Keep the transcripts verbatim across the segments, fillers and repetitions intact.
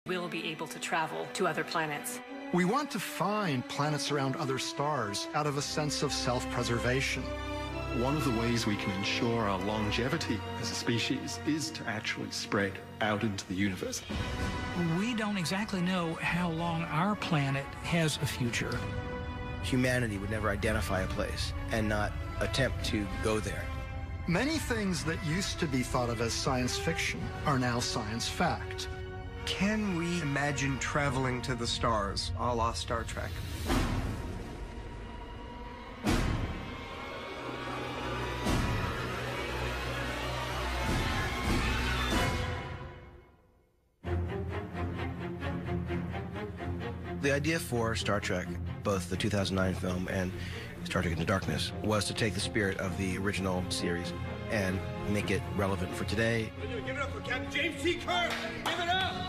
we'll be able to travel to other planets. We want to find planets around other stars out of a sense of self-preservation. One of the ways we can ensure our longevity as a species is to actually spread out into the universe. We don't exactly know how long our planet has a future. Humanity would never identify a place and not attempt to go there. Many things that used to be thought of as science fiction are now science fact. Can we imagine traveling to the stars, a la Star Trek? The idea for Star Trek, both the two thousand nine film and Star Trek Into Darkness, was to take the spirit of the original series and make it relevant for today. Give it up for Captain James T. Kirk! Give it up!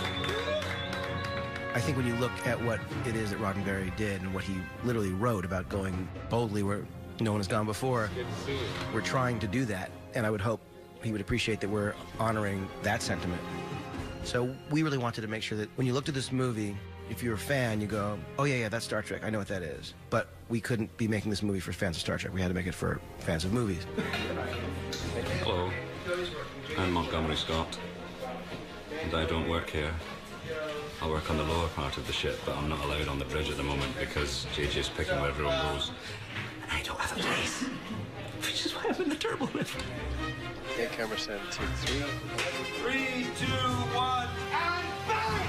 I think when you look at what it is that Roddenberry did and what he literally wrote about going boldly where no one has gone before, we're trying to do that, and I would hope he would appreciate that we're honoring that sentiment. So we really wanted to make sure that when you looked at this movie, if you're a fan, you go, oh yeah, yeah, that's Star Trek, I know what that is. But we couldn't be making this movie for fans of Star Trek. We had to make it for fans of movies. Hello, I'm Montgomery Scott, and I don't work here. I work on the lower part of the ship, but I'm not allowed on the bridge at the moment because J J's picking where everyone goes. And I don't have a place, which is why I'm in the turbo lift. Yeah, camera set, two, three. Three, two, one, and bang!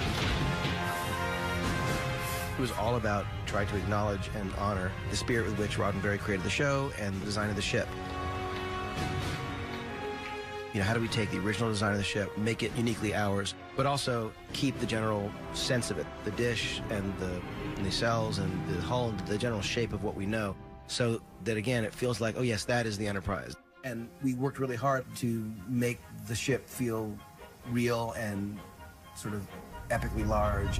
It was all about trying to acknowledge and honor the spirit with which Roddenberry created the show and the design of the ship. You know, how do we take the original design of the ship, make it uniquely ours, but also keep the general sense of it, the dish and the nacelles and the hull and the general shape of what we know, so that, again, it feels like, oh, yes, that is the Enterprise. And we worked really hard to make the ship feel real and sort of epically large.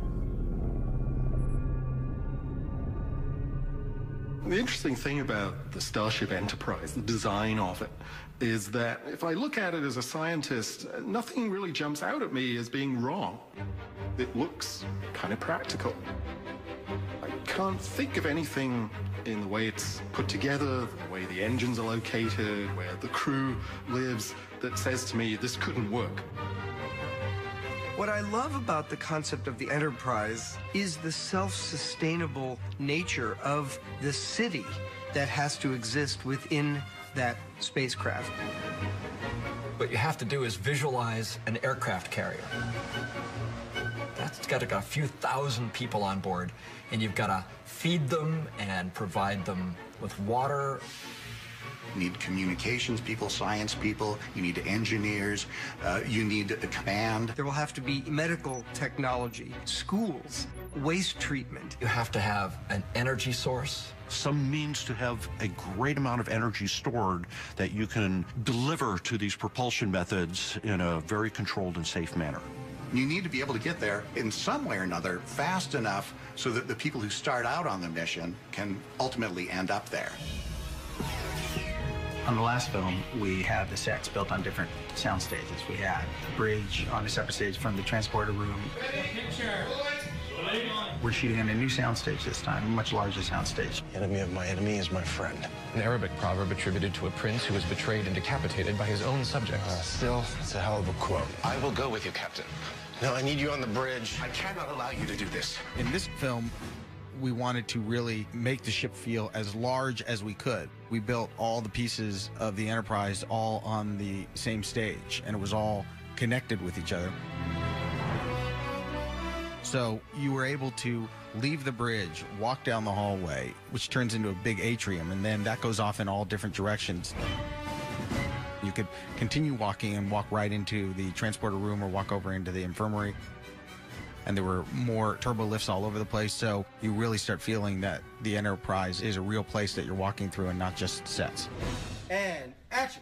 The interesting thing about the Starship Enterprise, the design of it, is that if I look at it as a scientist, nothing really jumps out at me as being wrong. It looks kind of practical. I can't think of anything in the way it's put together, the way the engines are located, where the crew lives, that says to me this couldn't work. What I love about the concept of the Enterprise is the self-sustainable nature of the city that has to exist within that spacecraft. What you have to do is visualize an aircraft carrier. That's got like a few thousand people on board, and you've got to feed them and provide them with water. You need communications people, science people, you need engineers, uh, you need a command. There will have to be medical technology, schools, waste treatment. You have to have an energy source. Some means to have a great amount of energy stored that you can deliver to these propulsion methods in a very controlled and safe manner. You need to be able to get there in some way or another fast enough so that the people who start out on the mission can ultimately end up there. On the last film, we had the sets built on different sound stages. We had a bridge on a separate stage from the transporter room. We're shooting on a new soundstage this time, a much larger soundstage. The enemy of my enemy is my friend. An Arabic proverb attributed to a prince who was betrayed and decapitated by his own subjects. Uh, still, it's a hell of a quote. I will go with you, Captain. No, I need you on the bridge. I cannot allow you to do this. In this film, we wanted to really make the ship feel as large as we could. We built all the pieces of the Enterprise all on the same stage, and it was all connected with each other. So you were able to leave the bridge, walk down the hallway, which turns into a big atrium, and then that goes off in all different directions. You could continue walking and walk right into the transporter room or walk over into the infirmary. And there were more turbo lifts all over the place, so you really start feeling that the Enterprise is a real place that you're walking through and not just sets. And action!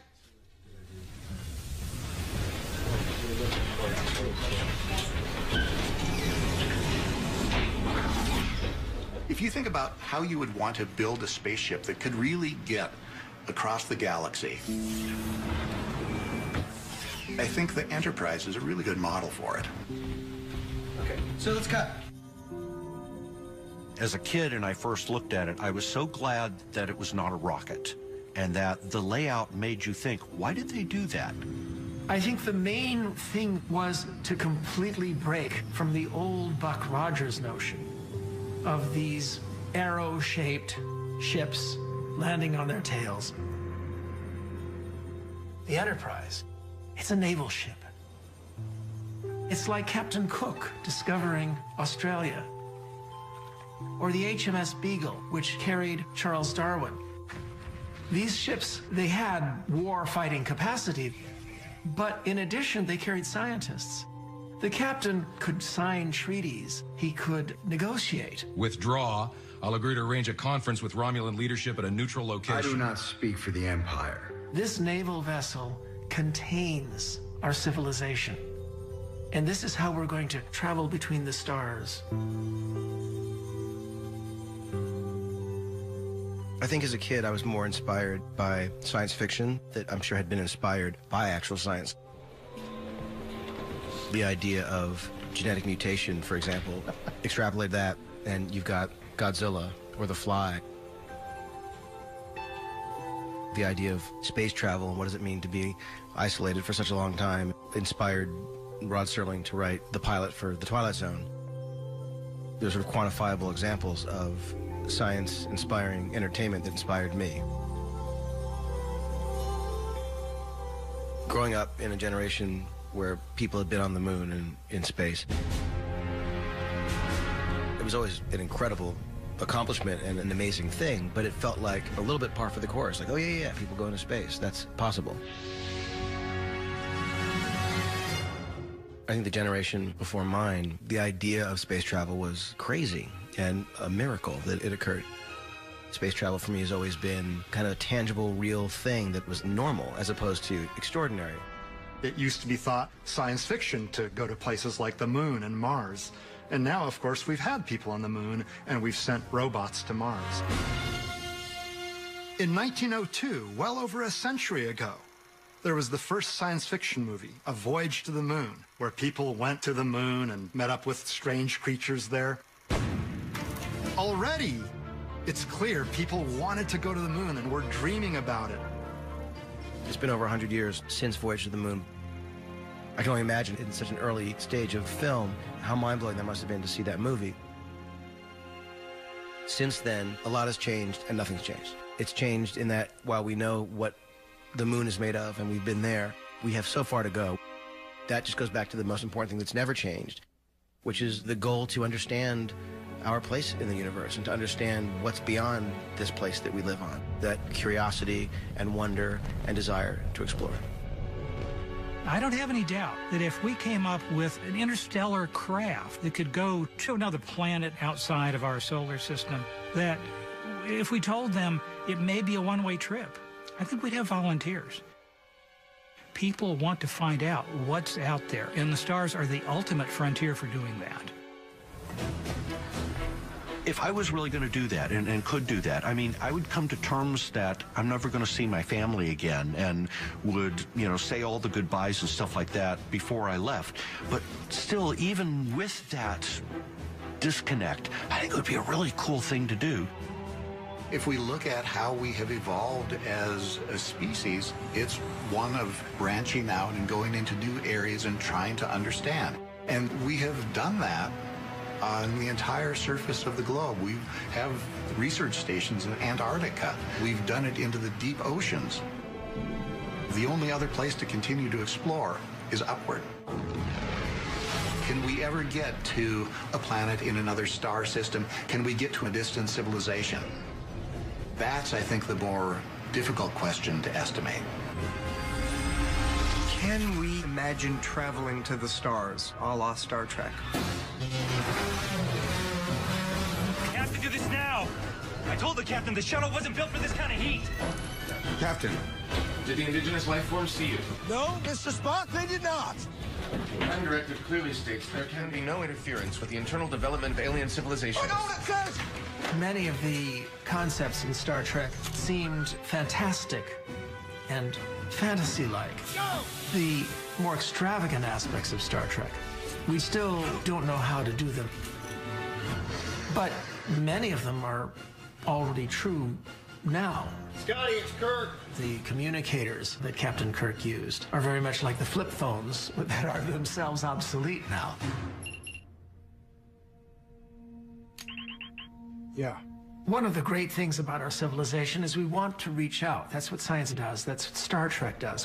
If you think about how you would want to build a spaceship that could really get across the galaxy, I think the Enterprise is a really good model for it. Okay, so let's cut. As a kid, and I first looked at it, I was so glad that it was not a rocket, and that the layout made you think, why did they do that? I think the main thing was to completely break from the old Buck Rogers notion of these arrow-shaped ships landing on their tails. The Enterprise, it's a naval ship. It's like Captain Cook discovering Australia, or the H M S Beagle, which carried Charles Darwin. These ships, they had war-fighting capacity, but in addition, they carried scientists. The captain could sign treaties. He could negotiate. Withdraw. I'll agree to arrange a conference with Romulan leadership at a neutral location. I do not speak for the Empire. This naval vessel contains our civilization. And this is how we're going to travel between the stars. I think as a kid, I was more inspired by science fiction that I'm sure had been inspired by actual science. The idea of genetic mutation, for example, extrapolate that, and you've got Godzilla or The Fly. The idea of space travel and what does it mean to be isolated for such a long time inspired Rod Serling to write the pilot for The Twilight Zone. There's sort of quantifiable examples of science-inspiring entertainment that inspired me. Growing up in a generation where people had been on the moon and in space, it was always an incredible accomplishment and an amazing thing, but it felt like a little bit par for the course. Like, oh yeah, yeah, people go into space. That's possible. I think the generation before mine, the idea of space travel was crazy and a miracle that it occurred. Space travel for me has always been kind of a tangible, real thing that was normal as opposed to extraordinary. It used to be thought science fiction to go to places like the moon and Mars. And now, of course, we've had people on the moon and we've sent robots to Mars. In nineteen oh two, well over a century ago, there was the first science fiction movie, A Voyage to the Moon, where people went to the moon and met up with strange creatures there. Already, it's clear people wanted to go to the moon and were dreaming about it. It's been over one hundred years since Voyage to the Moon. I can only imagine in such an early stage of film how mind-blowing that must have been to see that movie. Since then, a lot has changed and nothing's changed. It's changed in that while we know what the moon is made of and we've been there, we have so far to go. That just goes back to the most important thing that's never changed, which is the goal to understand our place in the universe and to understand what's beyond this place that we live on. That curiosity and wonder and desire to explore. I don't have any doubt that if we came up with an interstellar craft that could go to another planet outside of our solar system, that if we told them it may be a one-way trip, I think we'd have volunteers. People want to find out what's out there, and the stars are the ultimate frontier for doing that. If I was really going to do that and, and could do that, I mean, I would come to terms that I'm never going to see my family again and would, you know, say all the goodbyes and stuff like that before I left. But still, even with that disconnect, I think it would be a really cool thing to do. If we look at how we have evolved as a species, it's one of branching out and going into new areas and trying to understand. And we have done that on the entire surface of the globe. We have research stations in Antarctica. We've done it into the deep oceans. The only other place to continue to explore is upward. Can we ever get to a planet in another star system? Can we get to a distant civilization? That's, I think, the more difficult question to estimate. Can we imagine traveling to the stars, a la Star Trek? We have to do this now. I told the captain the shuttle wasn't built for this kind of heat. Captain, did the indigenous life forms see you? No, Mister Spock, they did not. The Prime Directive clearly states there can be no interference with the internal development of alien civilization. Oh, no, that says... Many of the concepts in Star Trek seemed fantastic and fantasy-like. The more extravagant aspects of Star Trek We still don't know how to do them. But many of them are already true now. Scotty, it's Kirk. The communicators that Captain Kirk used are very much like the flip phones that are themselves obsolete now. Yeah. One of the great things about our civilization is we want to reach out. That's what science does. That's what Star Trek does.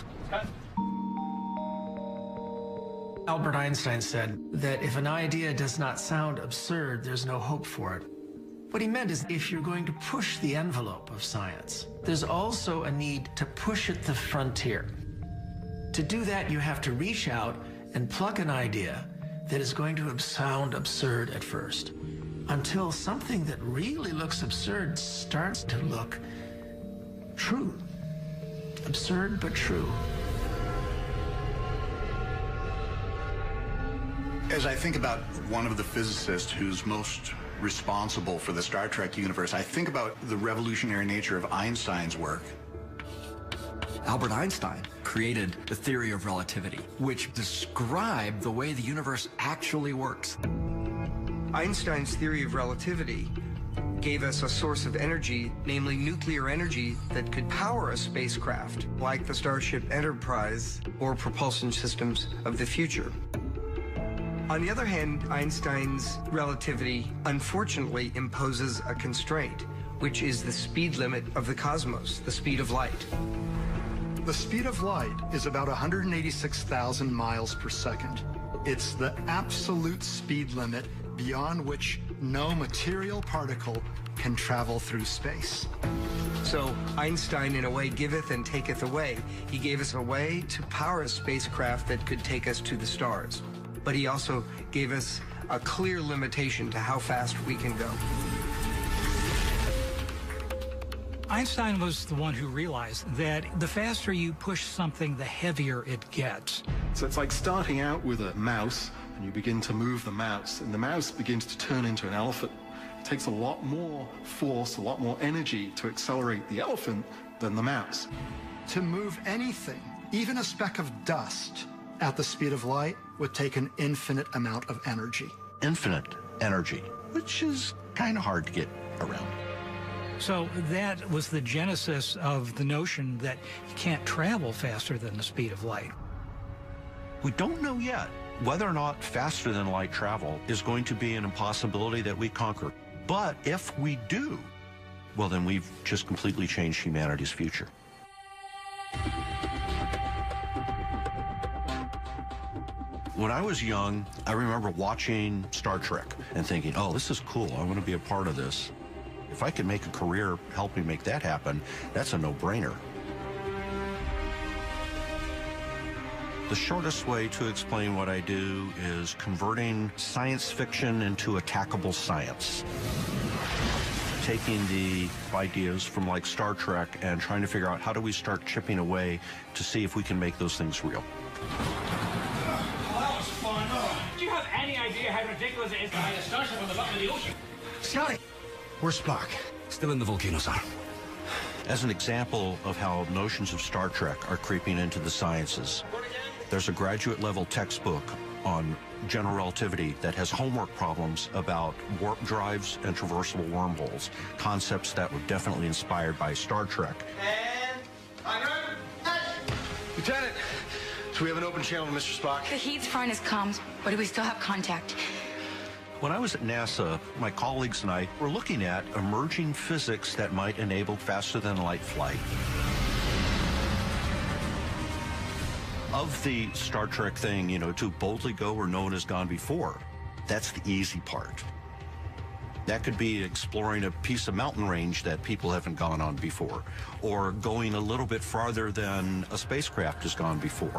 Albert Einstein said that if an idea does not sound absurd, there's no hope for it. What he meant is if you're going to push the envelope of science, there's also a need to push at the frontier. To do that, you have to reach out and pluck an idea that is going to sound absurd at first, until something that really looks absurd starts to look true. Absurd, but true. As I think about one of the physicists who's most responsible for the Star Trek universe, I think about the revolutionary nature of Einstein's work. Albert Einstein created the theory of relativity, which described the way the universe actually works. Einstein's theory of relativity gave us a source of energy, namely nuclear energy, that could power a spacecraft like the Starship Enterprise or propulsion systems of the future. On the other hand, Einstein's relativity unfortunately imposes a constraint, which is the speed limit of the cosmos, the speed of light. The speed of light is about one hundred eighty-six thousand miles per second. It's the absolute speed limit beyond which no material particle can travel through space. So Einstein, in a way, giveth and taketh away. He gave us a way to power a spacecraft that could take us to the stars. But he also gave us a clear limitation to how fast we can go. Einstein was the one who realized that the faster you push something, the heavier it gets. So it's like starting out with a mouse, and you begin to move the mouse, and the mouse begins to turn into an elephant. It takes a lot more force, a lot more energy to accelerate the elephant than the mouse. To move anything, even a speck of dust, at the speed of light would take an infinite amount of energy. Infinite energy, which is kind of hard to get around. So that was the genesis of the notion that you can't travel faster than the speed of light. We don't know yet whether or not faster than light travel is going to be an impossibility that we conquer. But if we do, well, then we've just completely changed humanity's future. When I was young, I remember watching Star Trek and thinking, oh, this is cool. I want to be a part of this. If I can make a career helping make that happen, that's a no-brainer. The shortest way to explain what I do is converting science fiction into attackable science. Taking the ideas from like Star Trek and trying to figure out how do we start chipping away to see if we can make those things real. Oh, that was fun. Oh. Do you have any idea how ridiculous it is to hide a starship on the bottom of the ocean? Scotty, where's Spock? Still in the volcano, sir. As an example of how notions of Star Trek are creeping into the sciences, there's a graduate level textbook on general relativity that has homework problems about warp drives and traversable wormholes, concepts that were definitely inspired by Star Trek. And I'm Lieutenant, so we have an open channel to Mister Spock. The heat's frying his comms, but do we still have contact? When I was at NASA, my colleagues and I were looking at emerging physics that might enable faster than light flight. Of the Star Trek thing, you know, to boldly go where no one has gone before, that's the easy part. That could be exploring a piece of mountain range that people haven't gone on before, or going a little bit farther than a spacecraft has gone before.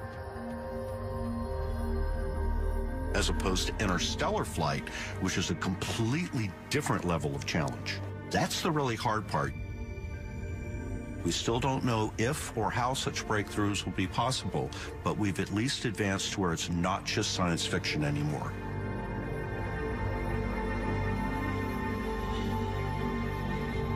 As opposed to interstellar flight, which is a completely different level of challenge. That's the really hard part. We still don't know if or how such breakthroughs will be possible, but we've at least advanced to where it's not just science fiction anymore.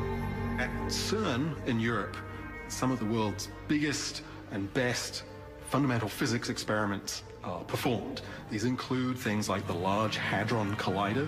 At CERN in Europe, some of the world's biggest and best fundamental physics experiments are performed. These include things like the Large Hadron Collider.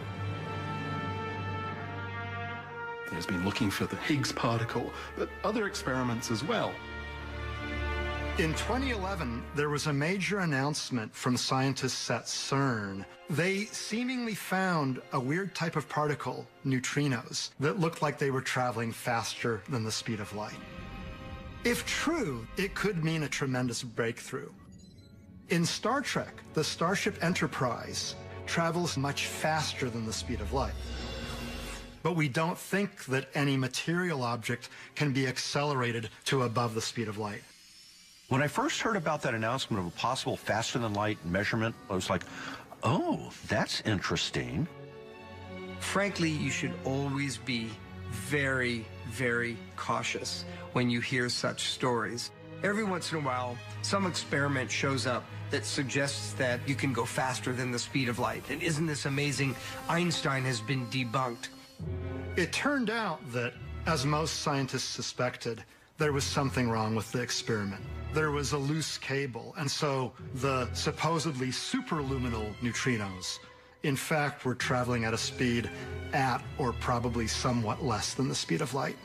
There's been looking for the Higgs particle, but other experiments as well. In twenty eleven, there was a major announcement from scientists at CERN. They seemingly found a weird type of particle, neutrinos, that looked like they were traveling faster than the speed of light. If true, it could mean a tremendous breakthrough. In Star Trek, the Starship Enterprise travels much faster than the speed of light. But we don't think that any material object can be accelerated to above the speed of light. When I first heard about that announcement of a possible faster-than-light measurement, I was like, oh, that's interesting. Frankly, you should always be very, very cautious when you hear such stories. Every once in a while, some experiment shows up that suggests that you can go faster than the speed of light. And isn't this amazing? Einstein has been debunked. It turned out that, as most scientists suspected, there was something wrong with the experiment. There was a loose cable, and so the supposedly superluminal neutrinos, in fact, were traveling at a speed at or probably somewhat less than the speed of light.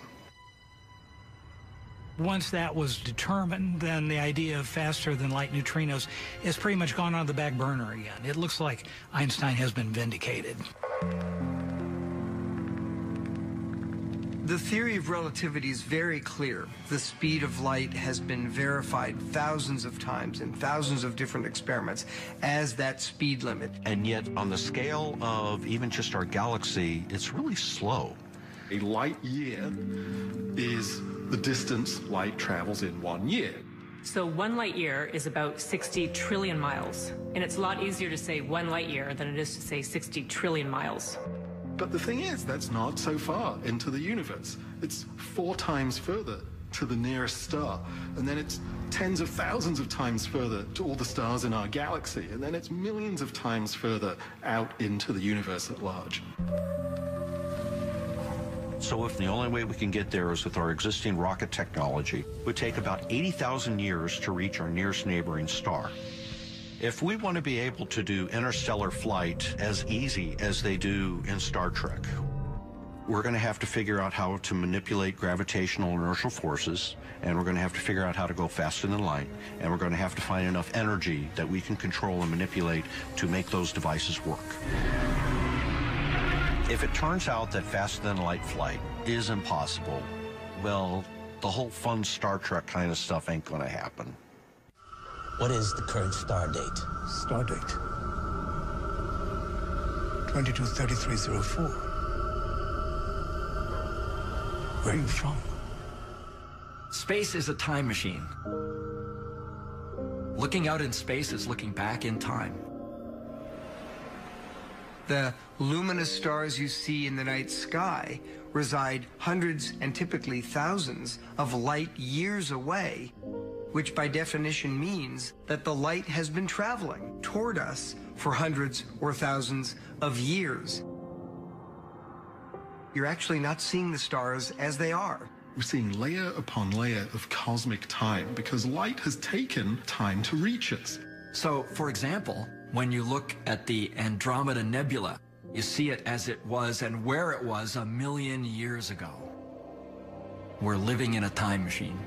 Once that was determined, then the idea of faster than light neutrinos has pretty much gone on the back burner again. It looks like Einstein has been vindicated. The theory of relativity is very clear. The speed of light has been verified thousands of times in thousands of different experiments as that speed limit. And yet, on the scale of even just our galaxy, it's really slow. A light year is the distance light travels in one year. So one light year is about sixty trillion miles. And it's a lot easier to say one light year than it is to say sixty trillion miles. But the thing is, that's not so far into the universe. It's four times further to the nearest star. And then it's tens of thousands of times further to all the stars in our galaxy. And then it's millions of times further out into the universe at large. So if the only way we can get there is with our existing rocket technology, it would take about eighty thousand years to reach our nearest neighboring star. If we want to be able to do interstellar flight as easy as they do in Star Trek, we're going to have to figure out how to manipulate gravitational inertial forces, and we're going to have to figure out how to go faster than light, and we're going to have to find enough energy that we can control and manipulate to make those devices work. If it turns out that faster than light flight is impossible, well, the whole fun Star Trek kind of stuff ain't going to happen. What is the current star date? Star date? twenty-two thirty-three oh four. Where are you from? Space is a time machine. Looking out in space is looking back in time. The luminous stars you see in the night sky reside hundreds and typically thousands of light years away, which by definition means that the light has been traveling toward us for hundreds or thousands of years. You're actually not seeing the stars as they are. We're seeing layer upon layer of cosmic time because light has taken time to reach us. So, for example, when you look at the Andromeda Nebula, you see it as it was and where it was a million years ago. We're living in a time machine.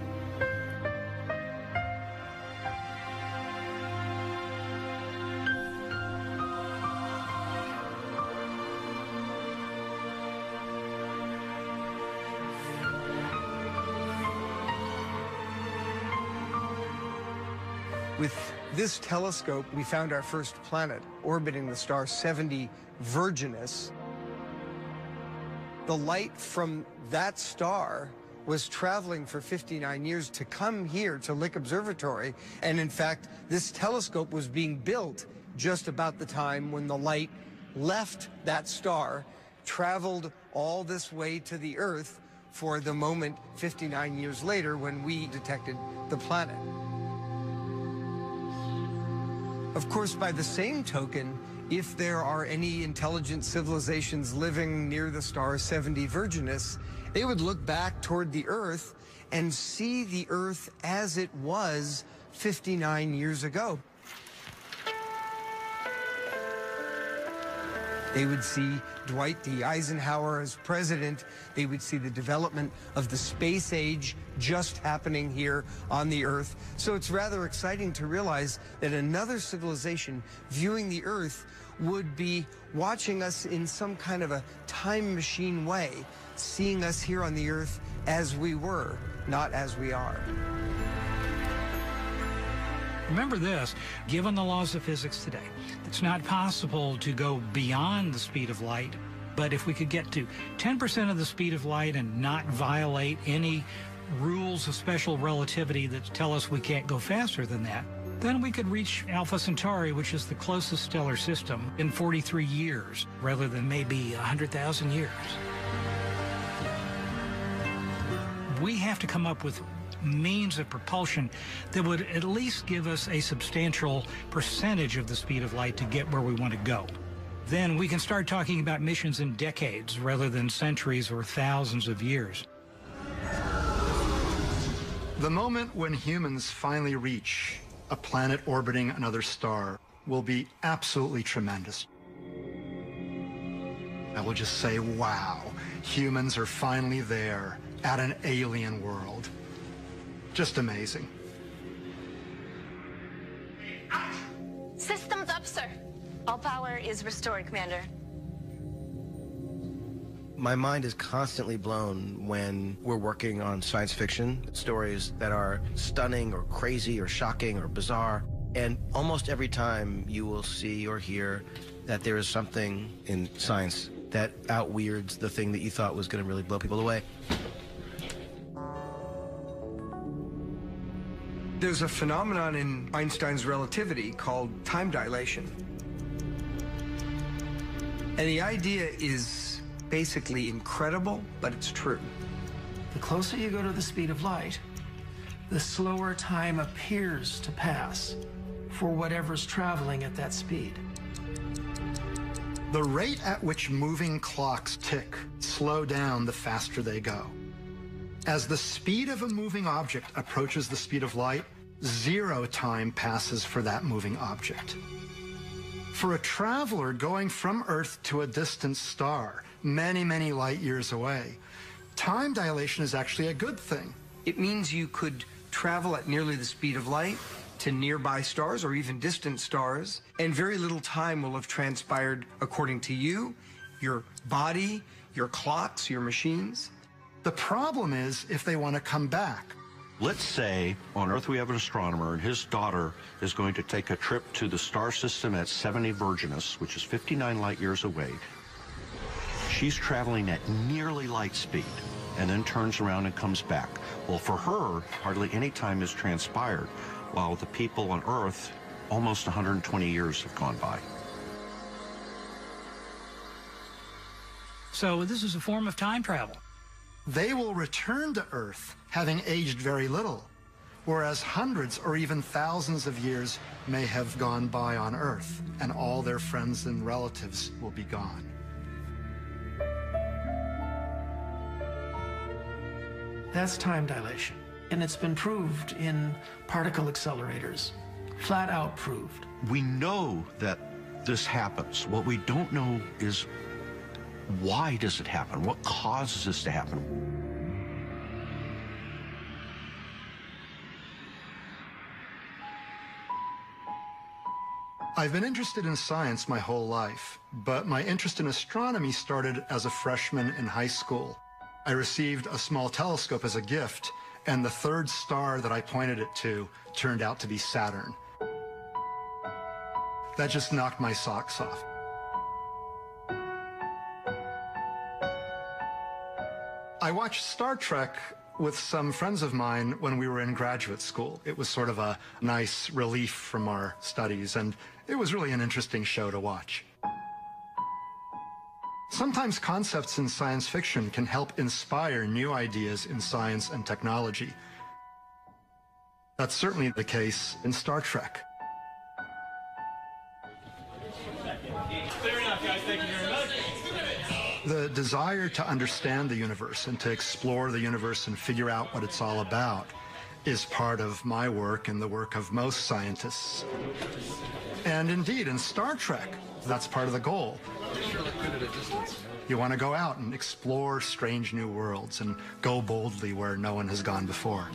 With this telescope, we found our first planet orbiting the star seventy Virginis. The light from that star was traveling for fifty-nine years to come here to Lick Observatory. And in fact, this telescope was being built just about the time when the light left that star, traveled all this way to the Earth for the moment fifty-nine years later when we detected the planet. Of course, by the same token, if there are any intelligent civilizations living near the star seventy Virginis, they would look back toward the Earth and see the Earth as it was fifty-nine years ago. They would see Dwight D. Eisenhower as president. They would see the development of the space age just happening here on the Earth. So it's rather exciting to realize that another civilization viewing the Earth would be watching us in some kind of a time machine way, seeing us here on the Earth as we were, not as we are. Remember this, given the laws of physics today, it's not possible to go beyond the speed of light, but if we could get to ten percent of the speed of light and not violate any rules of special relativity that tell us we can't go faster than that, then we could reach Alpha Centauri, which is the closest stellar system, in forty-three years, rather than maybe one hundred thousand years. We have to come up with means of propulsion that would at least give us a substantial percentage of the speed of light to get where we want to go. Then we can start talking about missions in decades rather than centuries or thousands of years. The moment when humans finally reach a planet orbiting another star will be absolutely tremendous. I will just say, wow, humans are finally there at an alien world. Just amazing. Systems up, sir. All power is restored, Commander. My mind is constantly blown when we're working on science fiction stories that are stunning or crazy or shocking or bizarre. And almost every time you will see or hear that there is something in science that out-weirds the thing that you thought was going to really blow people away. There's a phenomenon in Einstein's relativity called time dilation. And the idea is basically incredible, but it's true. The closer you go to the speed of light, the slower time appears to pass for whatever's traveling at that speed. The rate at which moving clocks tick slow down the faster they go. As the speed of a moving object approaches the speed of light, zero time passes for that moving object. For a traveler going from Earth to a distant star, many, many light years away, time dilation is actually a good thing. It means you could travel at nearly the speed of light to nearby stars or even distant stars, and very little time will have transpired according to you, your body, your clocks, your machines. The problem is if they want to come back. Let's say on Earth we have an astronomer and his daughter is going to take a trip to the star system at seventy Virginis, which is fifty-nine light years away. She's traveling at nearly light speed and then turns around and comes back. Well, for her, hardly any time has transpired, while the people on Earth, almost one hundred twenty years have gone by. So this is a form of time travel. They will return to Earth having aged very little, whereas hundreds or even thousands of years may have gone by on Earth, and all their friends and relatives will be gone. That's time dilation, and it's been proved in particle accelerators, flat out proved. We know that this happens. What we don't know is why does it happen? What causes this to happen? I've been interested in science my whole life, but my interest in astronomy started as a freshman in high school. I received a small telescope as a gift, and the third star that I pointed it to turned out to be Saturn. That just knocked my socks off. I watched Star Trek with some friends of mine when we were in graduate school. It was sort of a nice relief from our studies, and it was really an interesting show to watch. Sometimes concepts in science fiction can help inspire new ideas in science and technology. That's certainly the case in Star Trek. Clear enough, guys. Thank you very much. The desire to understand the universe and to explore the universe and figure out what it's all about is part of my work and the work of most scientists. And indeed, in Star Trek, that's part of the goal. You want to go out and explore strange new worlds and go boldly where no one has gone before.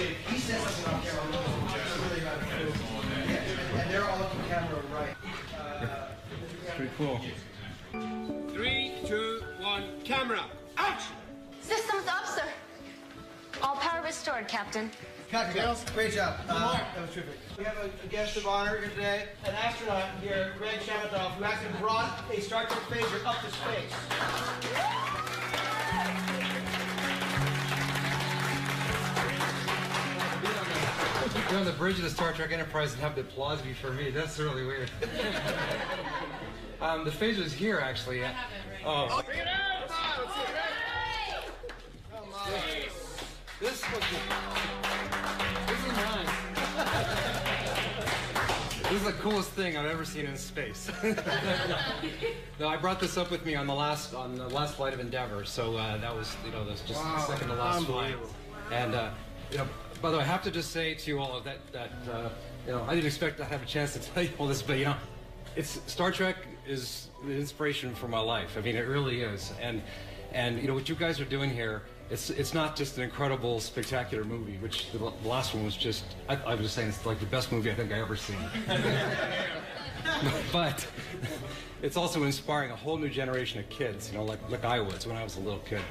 And they're all looking camera right. Pretty cool. Three, two, one, camera. Action! Systems up, sir. All power restored, Captain. Captain, great job. Uh, that was terrific. We have a, a guest of honor here today, an astronaut here, Greg Shamatov, who actually brought a Star Trek phaser up to space. You're on the bridge of the Star Trek Enterprise and have the applause be for me. That's really weird. um, the phaser's here, actually. Oh. Bring it out! Come on. This, this is mine. This is the coolest thing I've ever seen in space. No, I brought this up with me on the last on the last flight of Endeavour, so uh, that was you know that's just Wow. the second to last flight. And uh, you know, by the way, I have to just say to you all of that that uh, you know I didn't expect to have a chance to tell you all this, but you know, it's Star Trek is the inspiration for my life. I mean, it really is. And and you know what you guys are doing here. It's it's not just an incredible, spectacular movie, which the, the last one was just, I, I was just saying it's like the best movie I think I ever seen. But it's also inspiring a whole new generation of kids, you know, like, like I was when I was a little kid.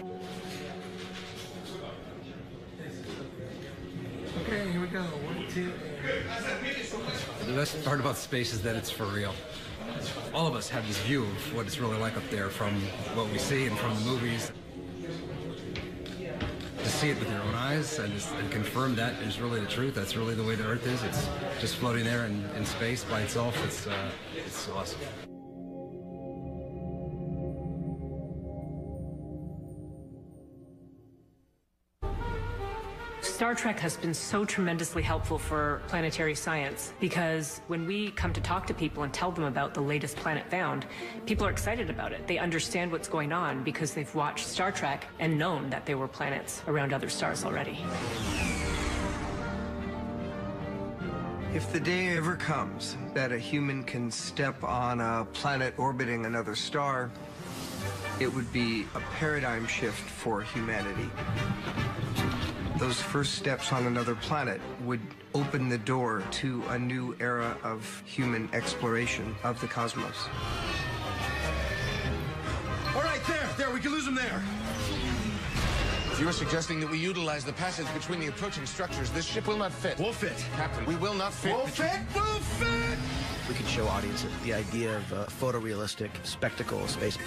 Okay, here we go. One, two. The best part about space is that it's for real. All of us have this view of what it's really like up there from what we see and from the movies. To see it with your own eyes and, just, and confirm that is really the truth. That's really the way the Earth is. It's just floating there in, in space by itself. It's uh, it's awesome. Star Trek has been so tremendously helpful for planetary science because when we come to talk to people and tell them about the latest planet found, people are excited about it. They understand what's going on because they've watched Star Trek and known that there were planets around other stars already. If the day ever comes that a human can step on a planet orbiting another star, it would be a paradigm shift for humanity. Those first steps on another planet would open the door to a new era of human exploration of the cosmos. All right, there, there, we can lose them there. You're suggesting that we utilize the passage between the approaching structures. This ship will not fit. We'll fit. Captain, we will not fit. We'll fit, we'll fit! We could show audiences the idea of a photorealistic spectacle of space.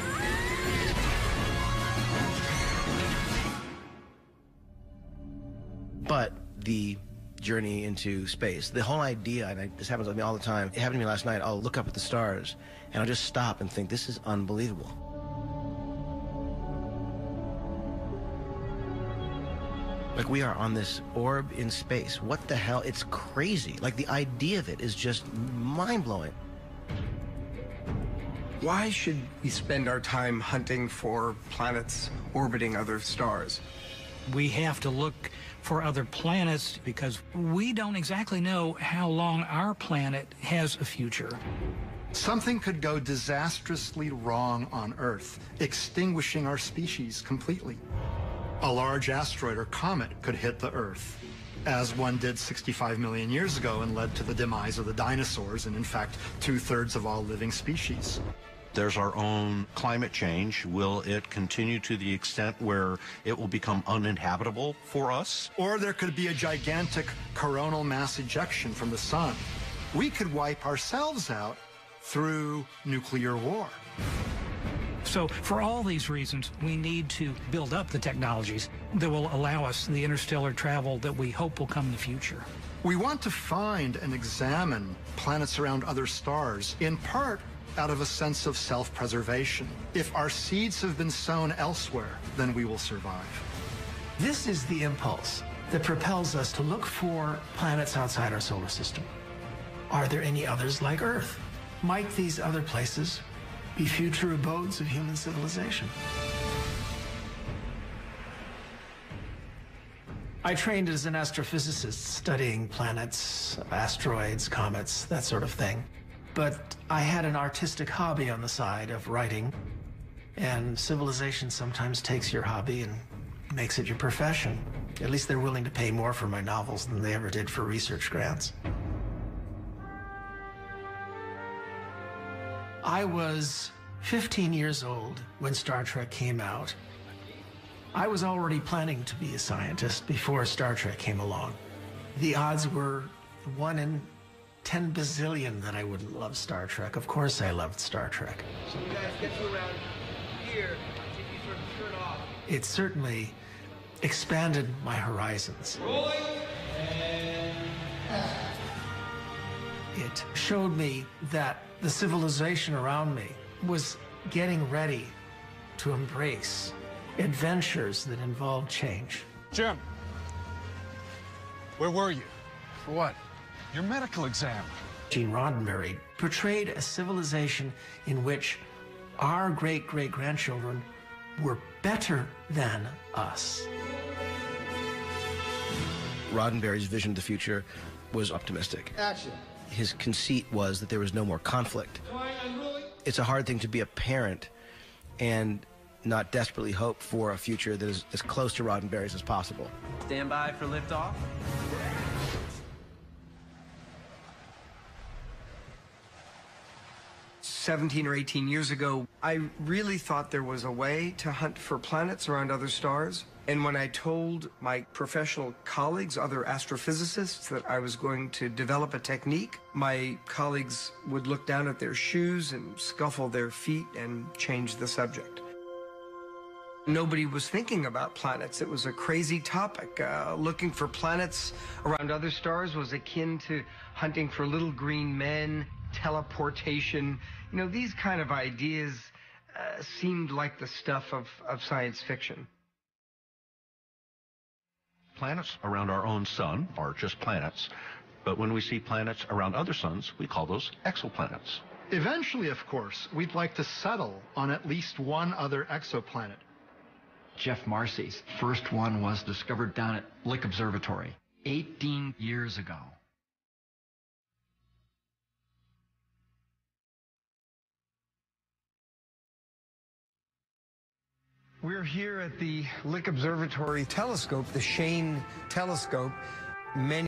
But the journey into space, the whole idea, and I, this happens to me all the time, it happened to me last night, I'll look up at the stars, and I'll just stop and think, this is unbelievable. Like, we are on this orb in space. What the hell? It's crazy. Like, the idea of it is just mind-blowing. Why should we spend our time hunting for planets orbiting other stars? We have to look for other planets because we don't exactly know how long our planet has a future. Something could go disastrously wrong on Earth, extinguishing our species completely. A large asteroid or comet could hit the Earth, as one did sixty-five million years ago and led to the demise of the dinosaurs and, in fact, two-thirds of all living species. There's our own climate change. Will it continue to the extent where it will become uninhabitable for us? Or there could be a gigantic coronal mass ejection from the sun. We could wipe ourselves out through nuclear war. So for all these reasons, we need to build up the technologies that will allow us the interstellar travel that we hope will come in the future. We want to find and examine planets around other stars, in part out of a sense of self-preservation. If our seeds have been sown elsewhere, then we will survive. This is the impulse that propels us to look for planets outside our solar system. Are there any others like Earth? Might these other places be future abodes of human civilization? I trained as an astrophysicist, studying planets, asteroids, comets, that sort of thing. But I had an artistic hobby on the side of writing, and civilization sometimes takes your hobby and makes it your profession. At least they're willing to pay more for my novels than they ever did for research grants. I was fifteen years old when Star Trek came out. I was already planning to be a scientist before Star Trek came along. The odds were one in ten bazillion that I wouldn't love Star Trek. Of course I loved Star Trek. So you guys get to around here, take you sort of turn off. It certainly expanded my horizons. Rolling. And... It showed me that the civilization around me was getting ready to embrace adventures that involved change. Jim, where were you? For what? Your medical exam. Gene Roddenberry portrayed a civilization in which our great-great-grandchildren were better than us. Roddenberry's vision of the future was optimistic. Action. His conceit was that there was no more conflict. It's a hard thing to be a parent and not desperately hope for a future that is as close to Roddenberry's as possible. Stand by for liftoff. seventeen or eighteen years ago, I really thought there was a way to hunt for planets around other stars. And when I told my professional colleagues, other astrophysicists, that I was going to develop a technique, my colleagues would look down at their shoes and scuffle their feet and change the subject. Nobody was thinking about planets. It was a crazy topic. Uh, looking for planets around other stars was akin to hunting for little green men, teleportation. You know, these kind of ideas uh, seemed like the stuff of, of science fiction. Planets around our own sun are just planets, but when we see planets around other suns, we call those exoplanets. Eventually, of course, we'd like to settle on at least one other exoplanet. Jeff Marcy's first one was discovered down at Lick Observatory eighteen years ago. We're here at the Lick Observatory telescope, the Shane telescope. Many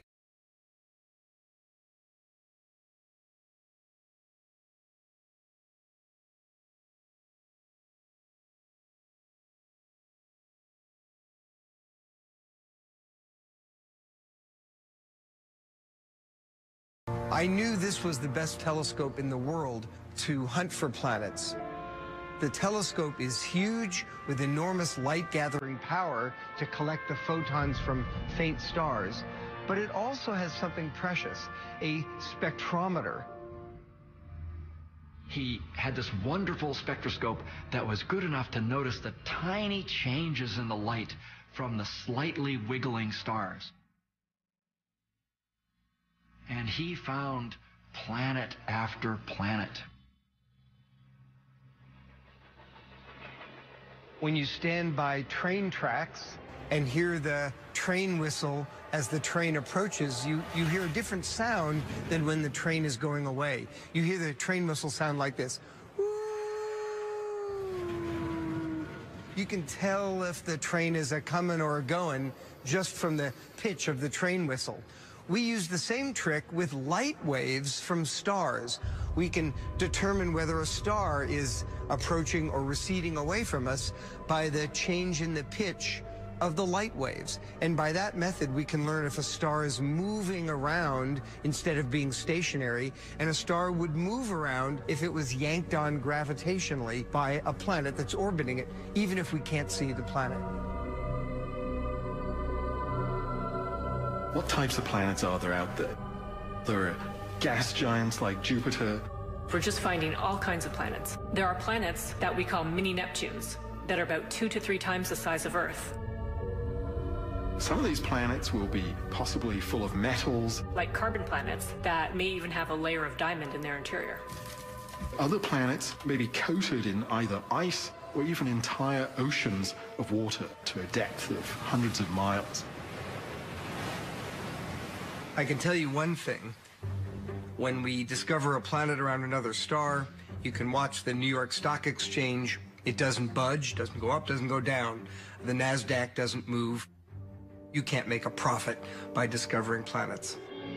I knew this was the best telescope in the world to hunt for planets. The telescope is huge with enormous light-gathering power to collect the photons from faint stars, but it also has something precious, a spectrometer. He had this wonderful spectroscope that was good enough to notice the tiny changes in the light from the slightly wiggling stars. And he found planet after planet. When you stand by train tracks and hear the train whistle as the train approaches, you, you hear a different sound than when the train is going away. You hear the train whistle sound like this. You can tell if the train is a coming or a going just from the pitch of the train whistle. We use the same trick with light waves from stars. We can determine whether a star is approaching or receding away from us by the change in the pitch of the light waves. And by that method, we can learn if a star is moving around instead of being stationary, and a star would move around if it was yanked on gravitationally by a planet that's orbiting it, even if we can't see the planet. What types of planets are there out there? There are gas giants like Jupiter. We're just finding all kinds of planets. There are planets that we call mini Neptunes that are about two to three times the size of Earth. Some of these planets will be possibly full of metals. Like carbon planets that may even have a layer of diamond in their interior. Other planets may be coated in either ice or even entire oceans of water to a depth of hundreds of miles. I can tell you one thing. When we discover a planet around another star, you can watch the New York Stock Exchange. It doesn't budge, doesn't go up, doesn't go down. The NASDAQ doesn't move. You can't make a profit by discovering planets.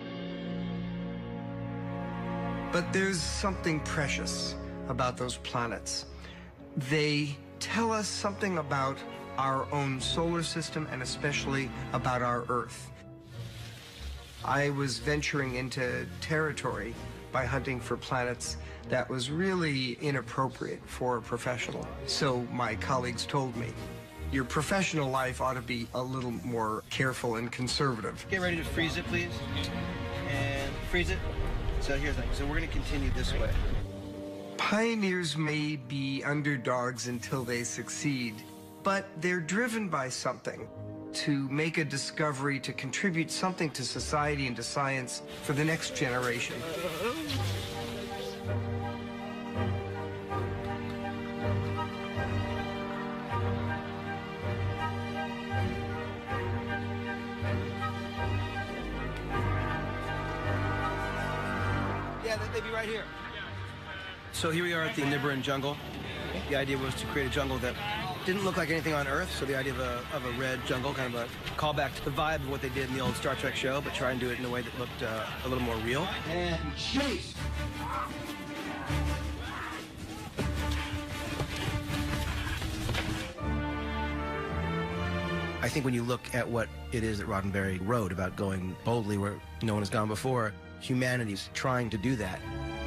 But there's something precious about those planets. They tell us something about our own solar system and especially about our Earth. I was venturing into territory by hunting for planets that was really inappropriate for a professional. So my colleagues told me, your professional life ought to be a little more careful and conservative. Get ready to freeze it, please. And freeze it. So here's the thing. So we're going to continue this way. Pioneers may be underdogs until they succeed, but they're driven by something. To make a discovery, to contribute something to society and to science for the next generation. Yeah, they'd be right here. So here we are at the Nibiran jungle. The idea was to create a jungle that didn't look like anything on Earth, so the idea of a, of a red jungle, kind of a callback to the vibe of what they did in the old Star Trek show, but try and do it in a way that looked uh, a little more real. And chase! I think when you look at what it is that Roddenberry wrote about going boldly where no one has gone before, humanity's trying to do that.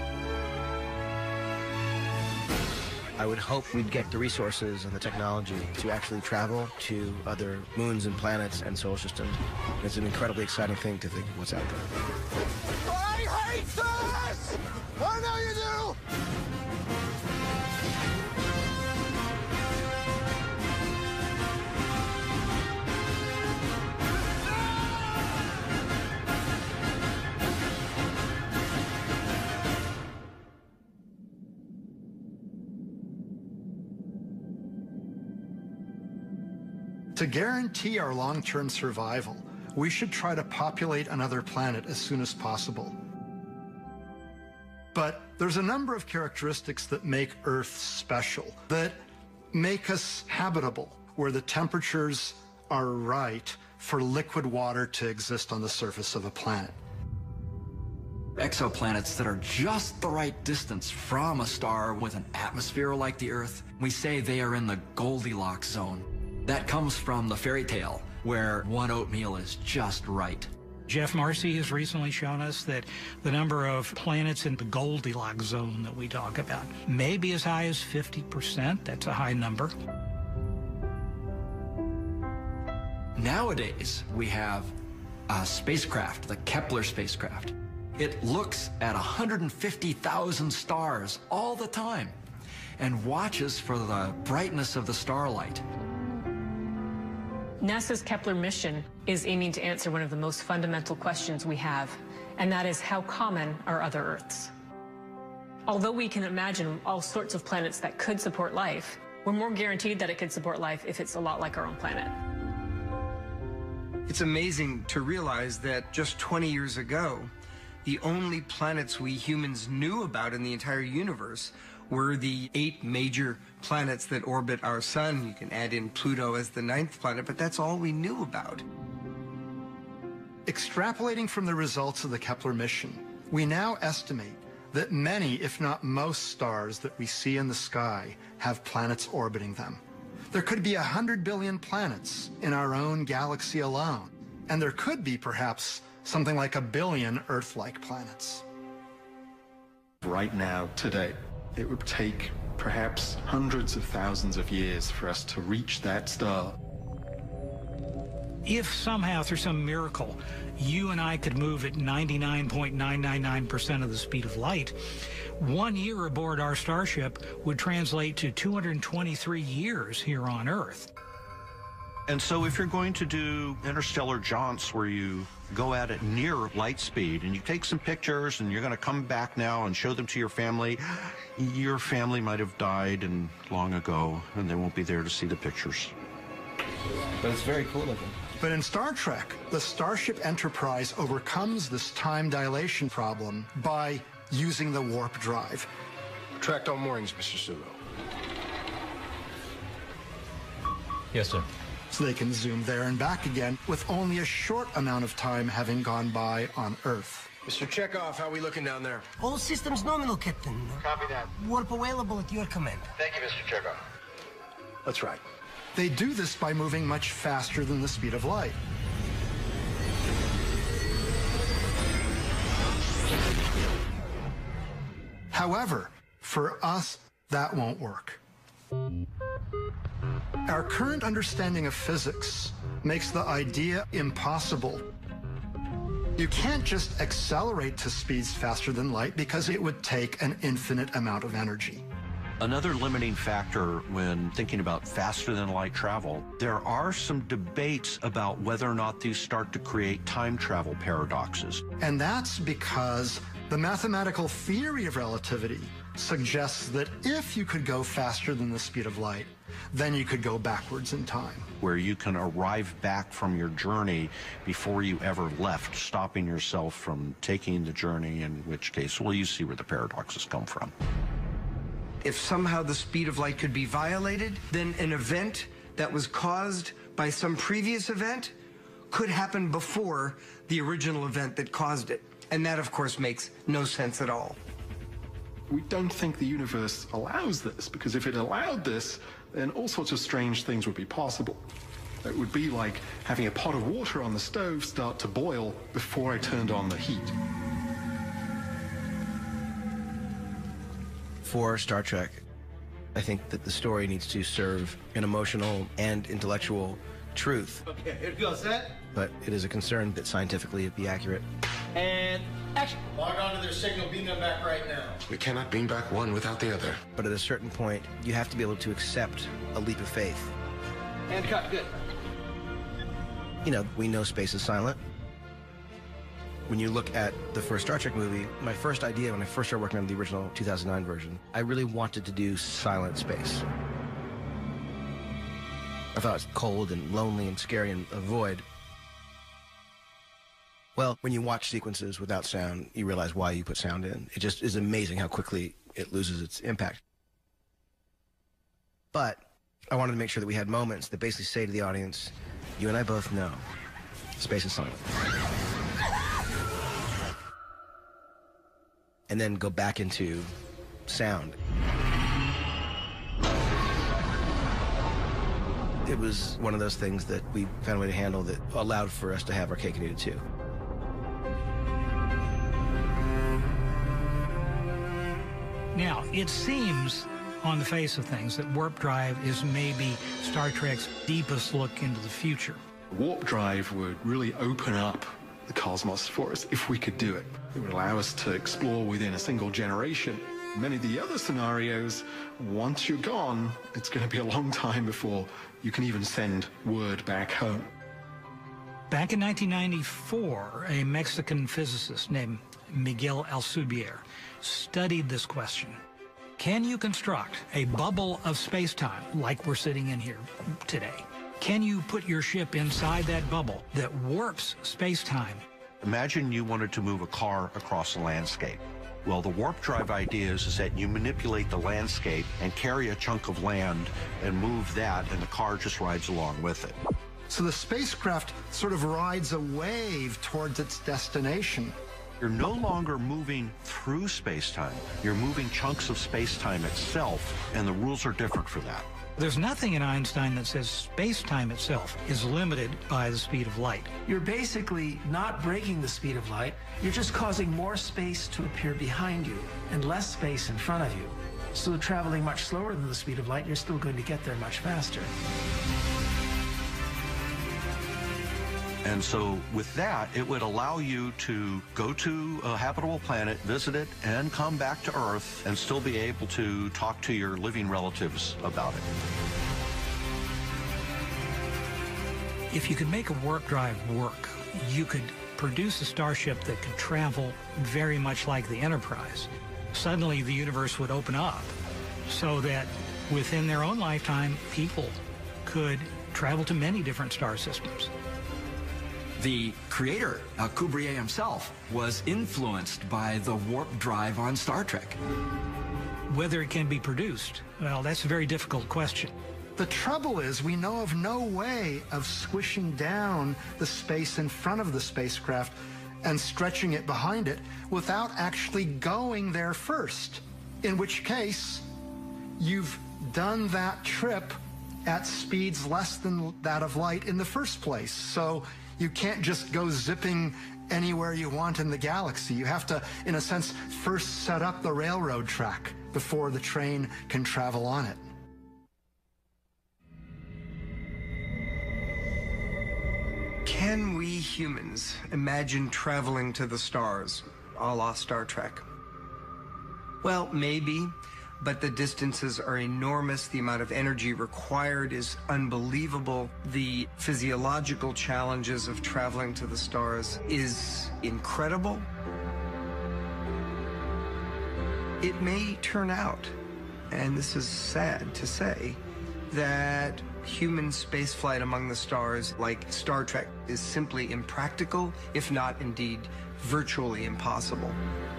I would hope we'd get the resources and the technology to actually travel to other moons and planets and solar systems. It's an incredibly exciting thing to think of what's out there. I hate this! I know you do! To guarantee our long-term survival, we should try to populate another planet as soon as possible. But there's a number of characteristics that make Earth special, that make us habitable, where the temperatures are right for liquid water to exist on the surface of a planet. Exoplanets that are just the right distance from a star with an atmosphere like the Earth, we say they are in the Goldilocks zone. That comes from the fairy tale, where one oatmeal is just right. Jeff Marcy has recently shown us that the number of planets in the Goldilocks zone that we talk about may be as high as fifty percent. That's a high number. Nowadays, we have a spacecraft, the Kepler spacecraft. It looks at one hundred fifty thousand stars all the time and watches for the brightness of the starlight. NASA's Kepler mission is aiming to answer one of the most fundamental questions we have, and that is, how common are other Earths? Although we can imagine all sorts of planets that could support life, we're more guaranteed that it could support life if it's a lot like our own planet. It's amazing to realize that just twenty years ago, the only planets we humans knew about in the entire universe were the eight major planets that orbit our sun. You can add in Pluto as the ninth planet, but that's all we knew about. Extrapolating from the results of the Kepler mission, we now estimate that many, if not most, stars that we see in the sky have planets orbiting them. There could be a hundred billion planets in our own galaxy alone, and there could be perhaps something like a billion Earth-like planets. Right now, today, it would take perhaps hundreds of thousands of years for us to reach that star. If somehow, through some miracle, you and I could move at ninety-nine point nine nine nine percent of the speed of light, one year aboard our starship would translate to two hundred twenty-three years here on Earth. And so if you're going to do interstellar jaunts where you go at it near light speed and you take some pictures and you're going to come back now and show them to your family, your family might have died and long ago and they won't be there to see the pictures. But it's very cool looking. But in Star Trek, the Starship Enterprise overcomes this time dilation problem by using the warp drive. Tracked all moorings, Mister Sulu. Yes, sir. So they can zoom there and back again with only a short amount of time having gone by on Earth. Mister Chekhov, how we looking down there? All systems nominal, Captain. Copy that. Warp available at your command. Thank you, Mister Chekhov. That's right. They do this by moving much faster than the speed of light. However, for us, that won't work. Our current understanding of physics makes the idea impossible. You can't just accelerate to speeds faster than light because it would take an infinite amount of energy. Another limiting factor when thinking about faster than light travel, there are some debates about whether or not these start to create time travel paradoxes. And that's because the mathematical theory of relativity suggests that if you could go faster than the speed of light, then you could go backwards in time. Where you can arrive back from your journey before you ever left, stopping yourself from taking the journey, in which case, well, you see where the paradoxes come from. If somehow the speed of light could be violated, then an event that was caused by some previous event could happen before the original event that caused it. And that, of course, makes no sense at all. We don't think the universe allows this, because if it allowed this, then all sorts of strange things would be possible. It would be like having a pot of water on the stove start to boil before I turned on the heat. For Star Trek, I think that the story needs to serve an emotional and intellectual truth. Okay, here we go, set. But it is a concern that scientifically it be accurate. And action. Log on to their signal, beam them back right now. We cannot beam back one without the other. But at a certain point, you have to be able to accept a leap of faith. And cut, good. You know, we know space is silent. When you look at the first Star Trek movie, my first idea when I first started working on the original two thousand nine version, I really wanted to do silent space. I thought it was cold and lonely and scary and a void. Well, when you watch sequences without sound, you realize why you put sound in. It just is amazing how quickly it loses its impact. But I wanted to make sure that we had moments that basically say to the audience, you and I both know space is silent. And then go back into sound. It was one of those things that we found a way to handle that allowed for us to have our cake and eat it too. Now, it seems on the face of things that warp drive is maybe Star Trek's deepest look into the future. Warp drive would really open up the cosmos for us if we could do it. It would allow us to explore within a single generation. Many of the other scenarios, once you're gone, it's going to be a long time before you can even send word back home. Back in nineteen ninety-four, a Mexican physicist named Miguel Alcubierre studied this question. Can you construct a bubble of space-time like we're sitting in here today? Can you put your ship inside that bubble that warps space-time? Imagine you wanted to move a car across a landscape. Well, the warp drive idea is, is that you manipulate the landscape and carry a chunk of land and move that, and the car just rides along with it. So the spacecraft sort of rides a wave towards its destination. You're no longer moving through space-time. You're moving chunks of space-time itself, and the rules are different for that. There's nothing in Einstein that says space-time itself is limited by the speed of light. You're basically not breaking the speed of light. You're just causing more space to appear behind you and less space in front of you. So traveling much slower than the speed of light, you're still going to get there much faster. And so with that, it would allow you to go to a habitable planet, visit it, and come back to Earth and still be able to talk to your living relatives about it. If you could make a warp drive work, you could produce a starship that could travel very much like the Enterprise. Suddenly the universe would open up so that within their own lifetime, people could travel to many different star systems. The creator, uh, Kubrier himself, was influenced by the warp drive on Star Trek. Whether it can be produced, well, that's a very difficult question. The trouble is, we know of no way of squishing down the space in front of the spacecraft and stretching it behind it without actually going there first. In which case, you've done that trip at speeds less than that of light in the first place. So you can't just go zipping anywhere you want in the galaxy. You have to, in a sense, first set up the railroad track before the train can travel on it. Can we humans imagine traveling to the stars, a la Star Trek? Well, maybe, but the distances are enormous. The amount of energy required is unbelievable. The physiological challenges of traveling to the stars is incredible. It may turn out, and this is sad to say, that human spaceflight among the stars, like Star Trek, is simply impractical, if not indeed virtually impossible.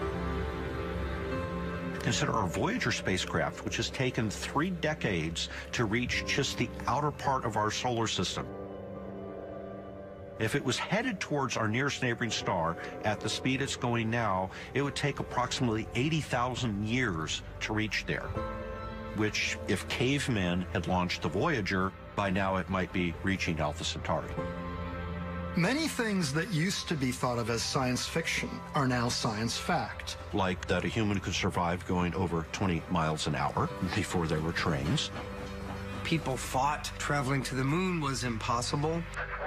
Consider our Voyager spacecraft, which has taken three decades to reach just the outer part of our solar system. If it was headed towards our nearest neighboring star at the speed it's going now, it would take approximately eighty thousand years to reach there, which, if cavemen had launched the Voyager, by now it might be reaching Alpha Centauri. Many things that used to be thought of as science fiction are now science fact. Like that a human could survive going over twenty miles an hour before there were trains. People thought traveling to the moon was impossible.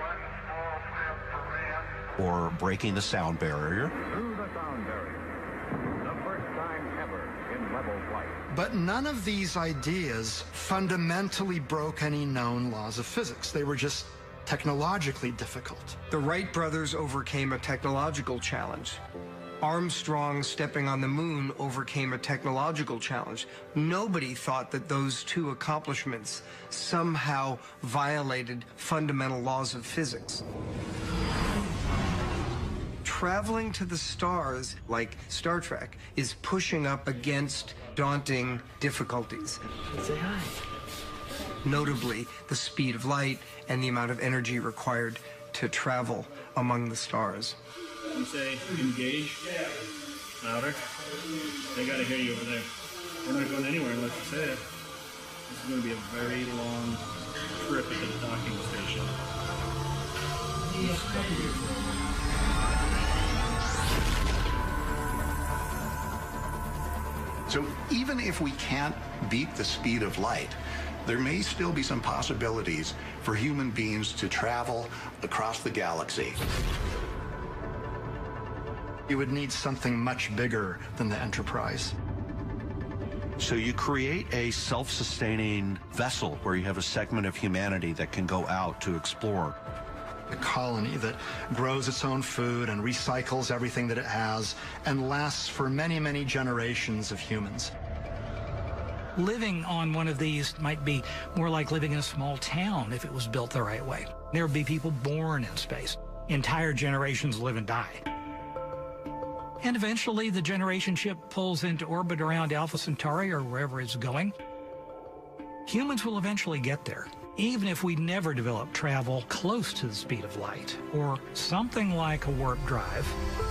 Or breaking the sound barrier. Through the sound barrier. The first time ever in level flight. But none of these ideas fundamentally broke any known laws of physics. They were just technologically difficult. The Wright brothers overcame a technological challenge. Armstrong stepping on the moon overcame a technological challenge. Nobody thought that those two accomplishments somehow violated fundamental laws of physics. Traveling to the stars, like Star Trek, is pushing up against daunting difficulties. Say hi. Notably, the speed of light and the amount of energy required to travel among the stars. You say engage. Louder. They gotta hear you over there. We're not going anywhere unless you say it. This is going to be a very long trip at the docking station. So even if we can't beat the speed of light, there may still be some possibilities for human beings to travel across the galaxy. You would need something much bigger than the Enterprise. So you create a self-sustaining vessel where you have a segment of humanity that can go out to explore. A colony that grows its own food and recycles everything that it has and lasts for many, many generations of humans. Living on one of these might be more like living in a small town if it was built the right way. There would be people born in space. Entire generations live and die. And eventually the generation ship pulls into orbit around Alpha Centauri or wherever it's going. Humans will eventually get there, even if we never develop travel close to the speed of light or something like a warp drive.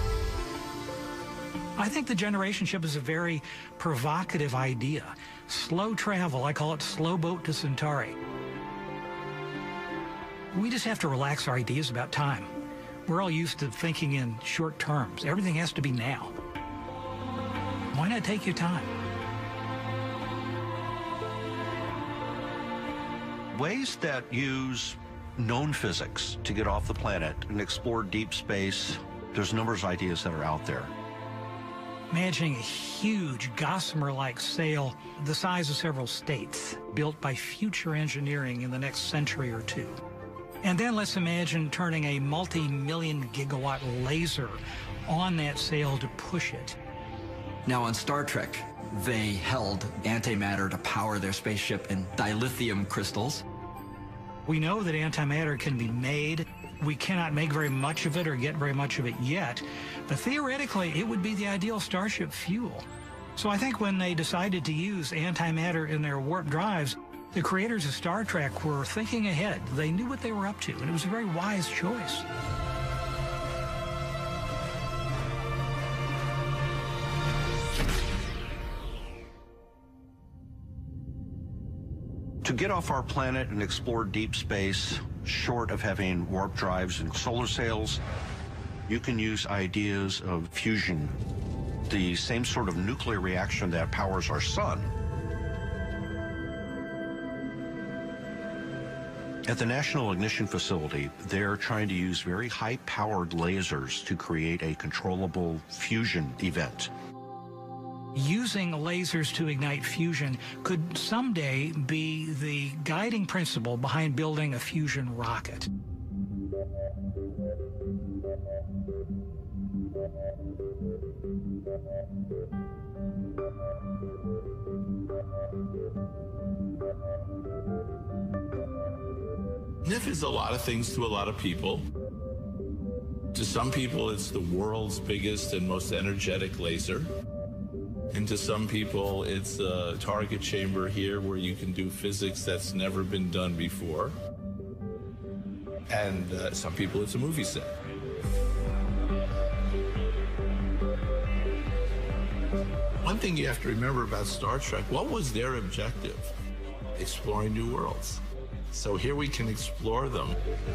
I think the generation ship is a very provocative idea. Slow travel, I call it slow boat to Centauri. We just have to relax our ideas about time. We're all used to thinking in short terms. Everything has to be now. Why not take your time? Ways that use known physics to get off the planet and explore deep space, there's numerous ideas that are out there. Imagining a huge gossamer-like sail the size of several states, built by future engineering in the next century or two. And then let's imagine turning a multi-million gigawatt laser on that sail to push it. Now on Star Trek, they held antimatter to power their spaceship in dilithium crystals. We know that antimatter can be made We cannot make very much of it or get very much of it yet, but theoretically it would be the ideal Starship fuel. So I think when they decided to use antimatter in their warp drives, the creators of Star Trek were thinking ahead. They knew what they were up to, and it was a very wise choice. To get off our planet and explore deep space, short of having warp drives and solar sails, you can use ideas of fusion, the same sort of nuclear reaction that powers our sun. At the National Ignition Facility, they're trying to use very high-powered lasers to create a controllable fusion event. Using lasers to ignite fusion could someday be the guiding principle behind building a fusion rocket. N I F is a lot of things to a lot of people. To some people, it's the world's biggest and most energetic laser. And to some people, it's a target chamber here where you can do physics that's never been done before. And uh, some people, it's a movie set. One thing you have to remember about Star Trek, what was their objective? Exploring new worlds. So here we can explore them.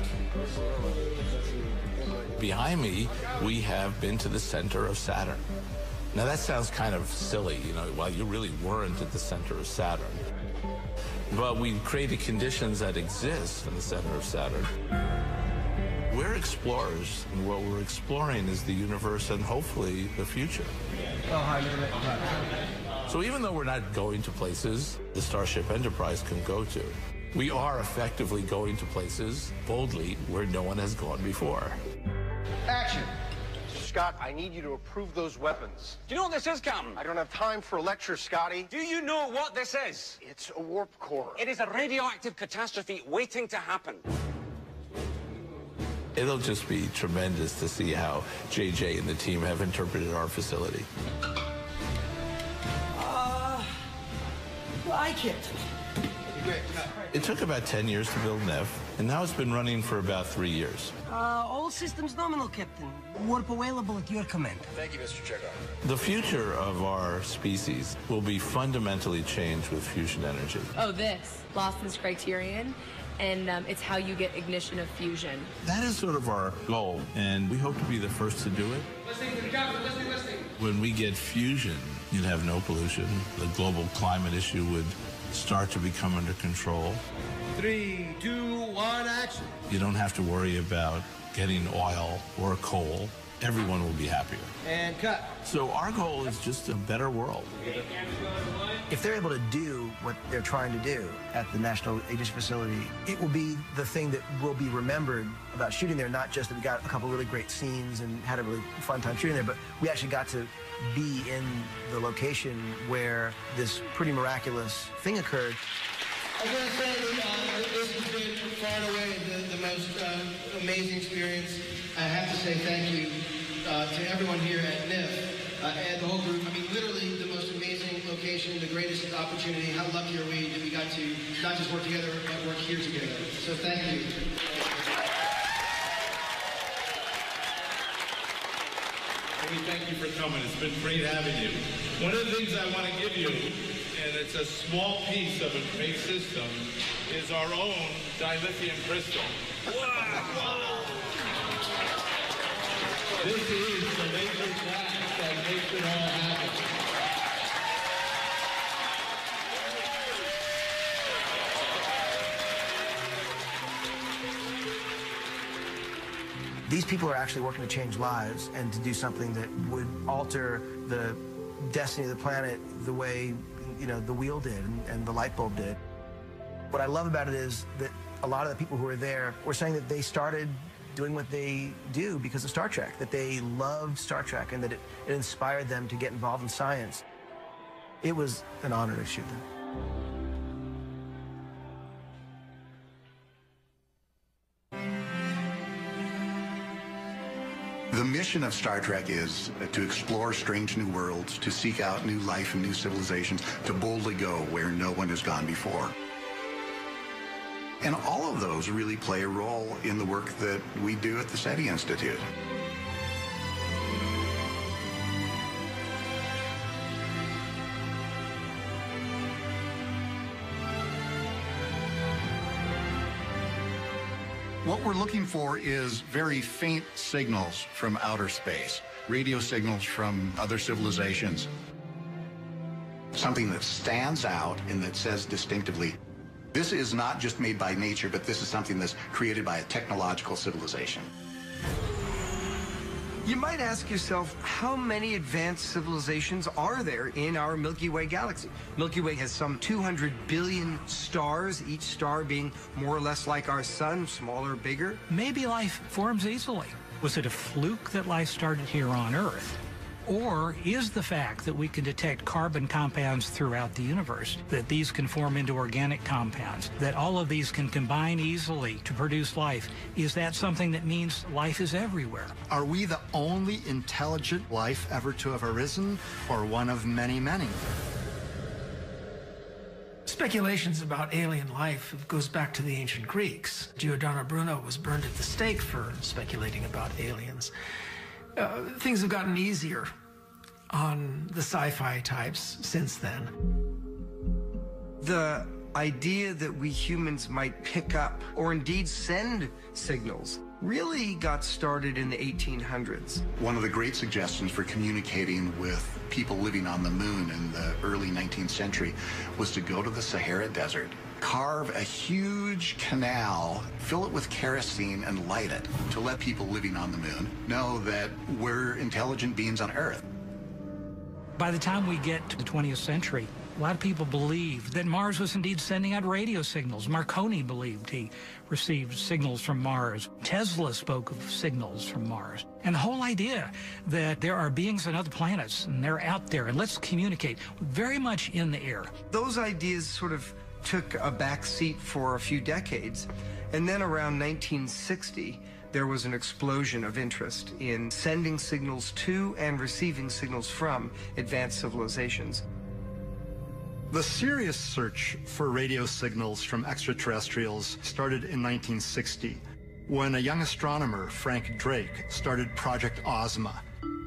Behind me, we have been to the center of Saturn. Now that sounds kind of silly, you know, well, you really weren't at the center of Saturn. But we created conditions that exist in the center of Saturn. We're explorers, and what we're exploring is the universe and hopefully the future. Oh, hi. So even though we're not going to places the Starship Enterprise can go to, we are effectively going to places boldly where no one has gone before. Action! Scott, I need you to approve those weapons. Do you know what this is, Captain? I don't have time for a lecture, Scotty. Do you know what this is? It's a warp core. It is a radioactive catastrophe waiting to happen. It'll just be tremendous to see how J J and the team have interpreted our facility. Uh, like it. It took about ten years to build N E F, and now it's been running for about three years. Uh, all systems nominal, Captain. Warp available at your command. Thank you, Mister Chekhov. The future of our species will be fundamentally changed with fusion energy. Oh, this. Lawson's criterion. And um, it's how you get ignition of fusion. That is sort of our goal, and we hope to be the first to do it. Listening to the captain, listening, listening. When we get fusion, you'd have no pollution. The global climate issue would start to become under control. Three, two, one, action. You don't have to worry about getting oil or coal. Everyone will be happier. And cut. So our goal is just a better world. If they're able to do what they're trying to do at the National Ignition Facility, it will be the thing that will be remembered about shooting there, not just that we got a couple really great scenes and had a really fun time shooting there, but we actually got to be in the location where this pretty miraculous thing occurred. I was going to say that uh, this has been far and away the, the most uh, amazing experience. I have to say thank you uh, to everyone here at N I F uh, and the whole group. I mean, literally the most amazing location, the greatest opportunity. How lucky are we that we got to not just work together, but work here together. So thank you. We thank you for coming. It's been great having you. One of the things I want to give you, and it's a small piece of a big system, is our own dilithium crystal. Wow! This is the laser glass that makes it all happen. These people are actually working to change lives and to do something that would alter the destiny of the planet the way, you know, the wheel did and, and the light bulb did. What I love about it is that a lot of the people who are there were saying that they started doing what they do because of Star Trek, that they loved Star Trek and that it, it inspired them to get involved in science. It was an honor to shoot them. The mission of Star Trek is to explore strange new worlds, to seek out new life and new civilizations, to boldly go where no one has gone before. And all of those really play a role in the work that we do at the SETI Institute. What we're looking for is very faint signals from outer space, radio signals from other civilizations. Something that stands out and that says distinctively, this is not just made by nature, but this is something that's created by a technological civilization. You might ask yourself, how many advanced civilizations are there in our Milky Way galaxy? Milky Way has some two hundred billion stars, each star being more or less like our sun, smaller, bigger. Maybe life forms easily. Was it a fluke that life started here on Earth? Or is the fact that we can detect carbon compounds throughout the universe, that these can form into organic compounds, that all of these can combine easily to produce life, is that something that means life is everywhere? Are we the only intelligent life ever to have arisen, or one of many, many? Speculations about alien life goes back to the ancient Greeks. Giordano Bruno was burned at the stake for speculating about aliens. Uh, things have gotten easier on the sci-fi types since then. The idea that we humans might pick up or indeed send signals really got started in the eighteen hundreds. One of the great suggestions for communicating with people living on the moon in the early nineteenth century was to go to the Sahara Desert, carve a huge canal, fill it with kerosene, and light it to let people living on the moon know that we're intelligent beings on Earth. By the time we get to the twentieth century, a lot of people believed that Mars was indeed sending out radio signals. Marconi believed he received signals from Mars. Tesla spoke of signals from Mars. And the whole idea that there are beings on other planets and they're out there and let's communicate, very much in the air. Those ideas sort of took a back seat for a few decades. And then around nineteen sixty, there was an explosion of interest in sending signals to and receiving signals from advanced civilizations. The serious search for radio signals from extraterrestrials started in nineteen sixty, when a young astronomer, Frank Drake, started Project Ozma.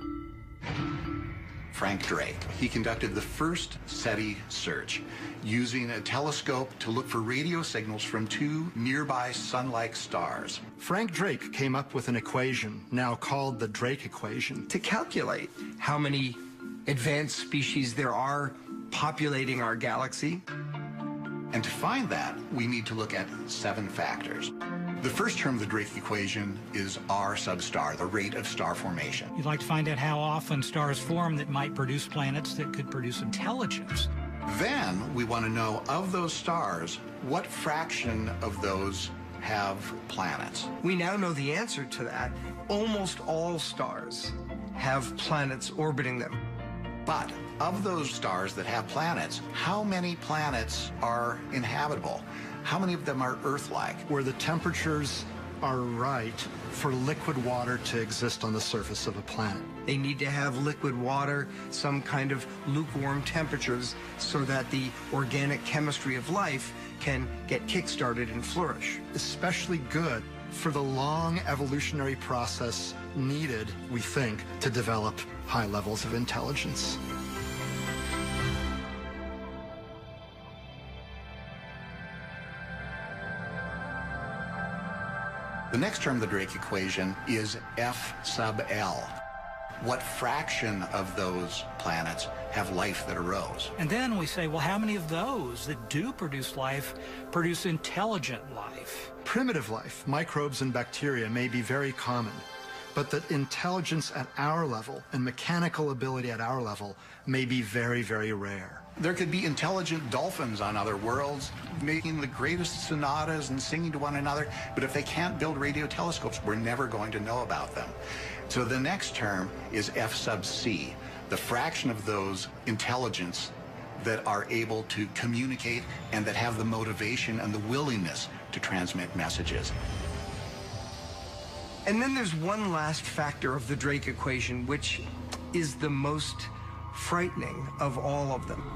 Frank Drake. He conducted the first SETI search using a telescope to look for radio signals from two nearby sun-like stars. Frank Drake came up with an equation, now called the Drake equation, to calculate how many advanced species there are populating our galaxy. And to find that, we need to look at seven factors. The first term of the Drake equation is R sub star, the rate of star formation. You'd like to find out how often stars form that might produce planets that could produce intelligence. Then we want to know, of those stars, what fraction of those have planets? We now know the answer to that. Almost all stars have planets orbiting them. But of those stars that have planets, how many planets are inhabitable? How many of them are Earth-like? Where the temperatures are right for liquid water to exist on the surface of a planet. They need to have liquid water, some kind of lukewarm temperatures, so that the organic chemistry of life can get kick-started and flourish. Especially good for the long evolutionary process needed, we think, to develop high levels of intelligence. The next term of the Drake equation is F sub L. What fraction of those planets have life that arose? And then we say, well, how many of those that do produce life produce intelligent life? Primitive life, microbes and bacteria, may be very common, but that intelligence at our level and mechanical ability at our level may be very, very rare. There could be intelligent dolphins on other worlds making the greatest sonatas and singing to one another, but if they can't build radio telescopes, we're never going to know about them. So the next term is F sub C, the fraction of those intelligence that are able to communicate and that have the motivation and the willingness to transmit messages. And then there's one last factor of the Drake equation, which is the most frightening of all of them.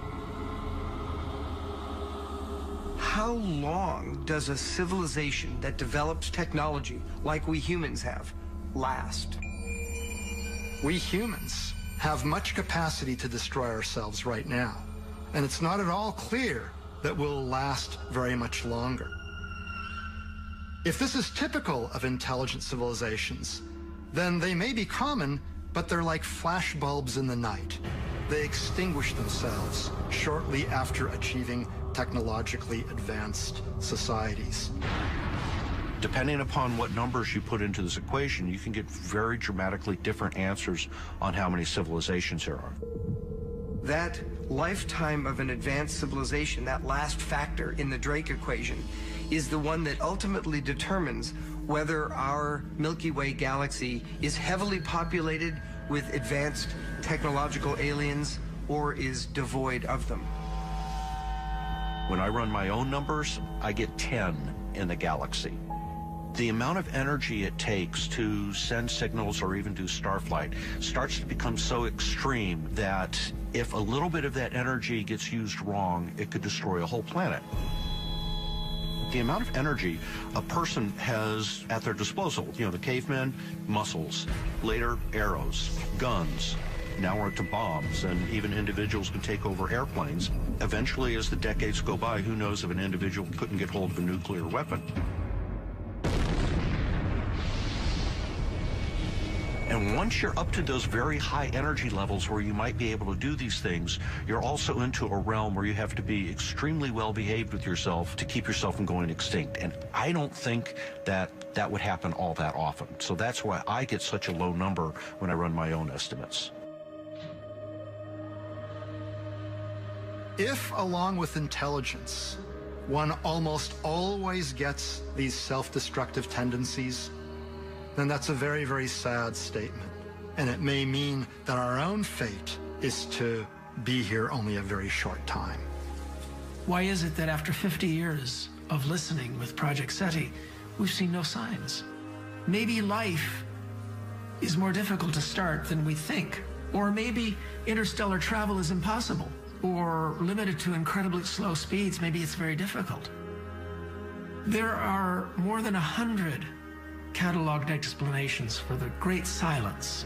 How long does a civilization that develops technology like we humans have last? We humans have much capacity to destroy ourselves right now, and it's not at all clear that we'll last very much longer. If this is typical of intelligent civilizations, then they may be common, but they're like flash bulbs in the night. They extinguish themselves shortly after achieving technologically advanced societies. Depending upon what numbers you put into this equation, you can get very dramatically different answers on how many civilizations there are. That lifetime of an advanced civilization, that last factor in the Drake equation, is the one that ultimately determines whether our Milky Way galaxy is heavily populated with advanced technological aliens or is devoid of them. When I run my own numbers, I get ten in the galaxy. The amount of energy it takes to send signals or even do starflight starts to become so extreme that if a little bit of that energy gets used wrong, it could destroy a whole planet. The amount of energy a person has at their disposal, you know, the cavemen, muscles, later arrows, guns, now we're into bombs, and even individuals can take over airplanes. Eventually, as the decades go by, who knows if an individual couldn't get hold of a nuclear weapon. And once you're up to those very high energy levels where you might be able to do these things, you're also into a realm where you have to be extremely well behaved with yourself to keep yourself from going extinct. And I don't think that that would happen all that often. So that's why I get such a low number when I run my own estimates. If, along with intelligence, one almost always gets these self-destructive tendencies, then that's a very, very sad statement. And it may mean that our own fate is to be here only a very short time. Why is it that after fifty years of listening with Project SETI, we've seen no signs? Maybe life is more difficult to start than we think. Or maybe interstellar travel is impossible. Or limited to incredibly slow speeds, maybe it's very difficult. There are more than a hundred cataloged explanations for the Great Silence.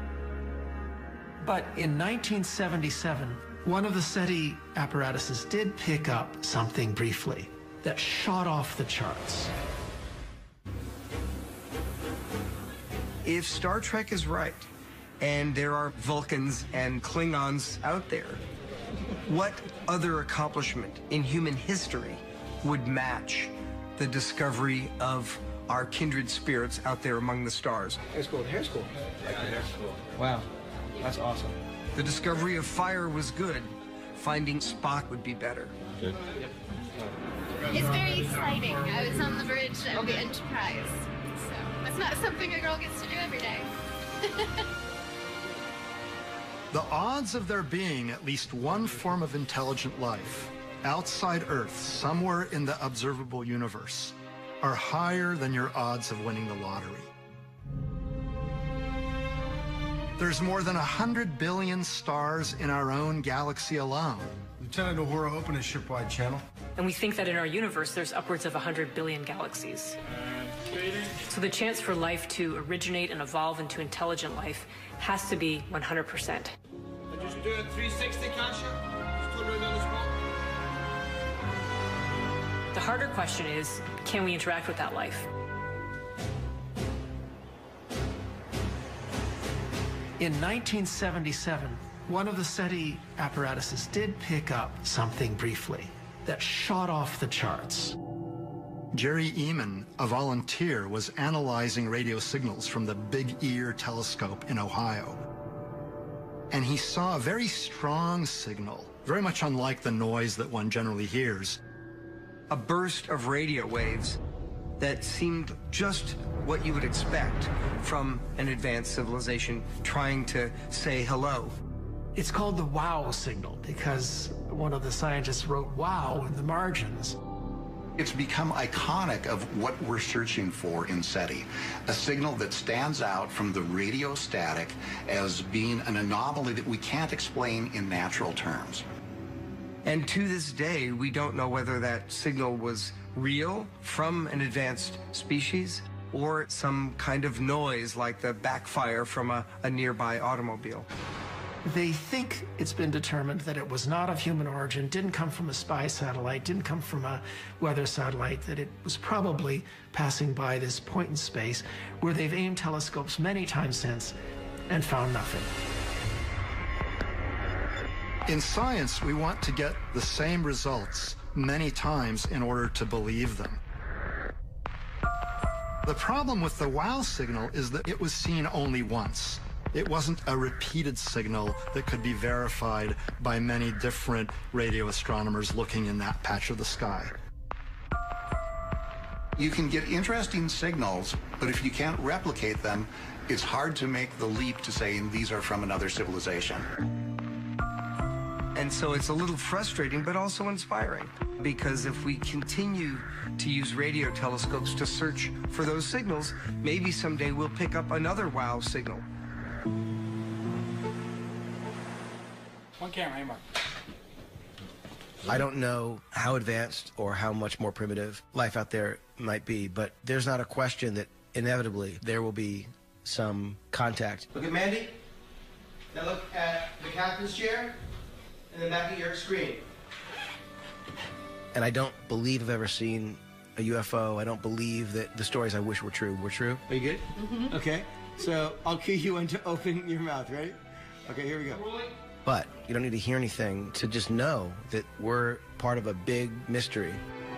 But in nineteen seventy-seven, one of the SETI apparatuses did pick up something briefly that shot off the charts. If Star Trek is right, and there are Vulcans and Klingons out there, what other accomplishment in human history would match the discovery of our kindred spirits out there among the stars? Hair school, hair school. Like the hair school. Wow, that's awesome. The discovery of fire was good. Finding Spock would be better. Good. It's very exciting. I was on the bridge of the Enterprise, so that's not something a girl gets to do every day. The odds of there being at least one form of intelligent life outside Earth, somewhere in the observable universe, are higher than your odds of winning the lottery. There's more than one hundred billion stars in our own galaxy alone. Lieutenant Uhura, open a shipwide channel. And we think that in our universe, there's upwards of one hundred billion galaxies. So the chance for life to originate and evolve into intelligent life has to be one hundred percent. Just do a three sixty, can't you? Just turn around on the spot. The harder question is, can we interact with that life? In nineteen seventy-seven, one of the SETI apparatuses did pick up something briefly that shot off the charts. Jerry Eman, a volunteer, was analyzing radio signals from the Big Ear telescope in Ohio. And he saw a very strong signal, very much unlike the noise that one generally hears. A burst of radio waves that seemed just what you would expect from an advanced civilization trying to say hello. It's called the WOW signal because one of the scientists wrote WOW in the margins. It's become iconic of what we're searching for in SETI, a signal that stands out from the radio static as being an anomaly that we can't explain in natural terms. And to this day, we don't know whether that signal was real from an advanced species or some kind of noise like the backfire from a, a nearby automobile. They think it's been determined that it was not of human origin, didn't come from a spy satellite, didn't come from a weather satellite, that it was probably passing by this point in space where they've aimed telescopes many times since and found nothing. In science, we want to get the same results many times in order to believe them. The problem with the WOW signal is that it was seen only once. It wasn't a repeated signal that could be verified by many different radio astronomers looking in that patch of the sky. You can get interesting signals, but if you can't replicate them, it's hard to make the leap to saying these are from another civilization. And so it's a little frustrating, but also inspiring, because if we continue to use radio telescopes to search for those signals, maybe someday we'll pick up another WOW signal. One camera, hey, Mark. I don't know how advanced or how much more primitive life out there might be, but there's not a question that inevitably there will be some contact. Look at Mandy. Now look at the captain's chair and then back at your screen. And I don't believe I've ever seen a U F O. I don't believe that the stories I wish were true were true. Are you good? Mm-hmm. Okay. So I'll cue you in to open your mouth, right? Okay, here we go. But you don't need to hear anything to just know that we're part of a big mystery.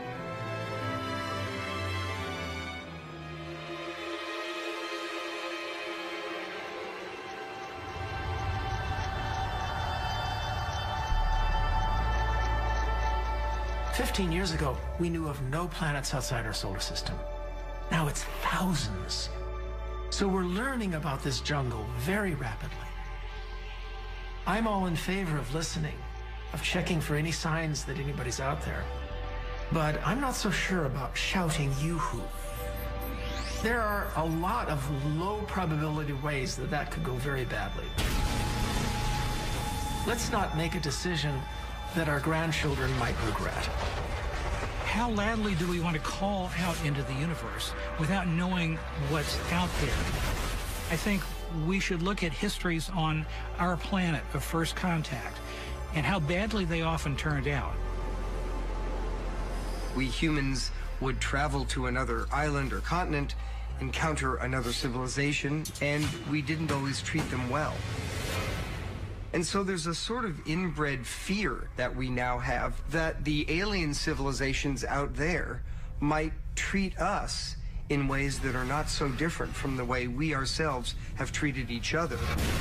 Fifteen years ago, we knew of no planets outside our solar system. Now it's thousands. So we're learning about this jungle very rapidly. I'm all in favor of listening, of checking for any signs that anybody's out there. But I'm not so sure about shouting yoo-hoo. There are a lot of low probability ways that that could go very badly. Let's not make a decision that our grandchildren might regret. How loudly do we want to call out into the universe without knowing what's out there? I think we should look at histories on our planet of first contact and how badly they often turned out. We humans would travel to another island or continent, encounter another civilization, and we didn't always treat them well. And so there's a sort of inbred fear that we now have that the alien civilizations out there might treat us in ways that are not so different from the way we ourselves have treated each other.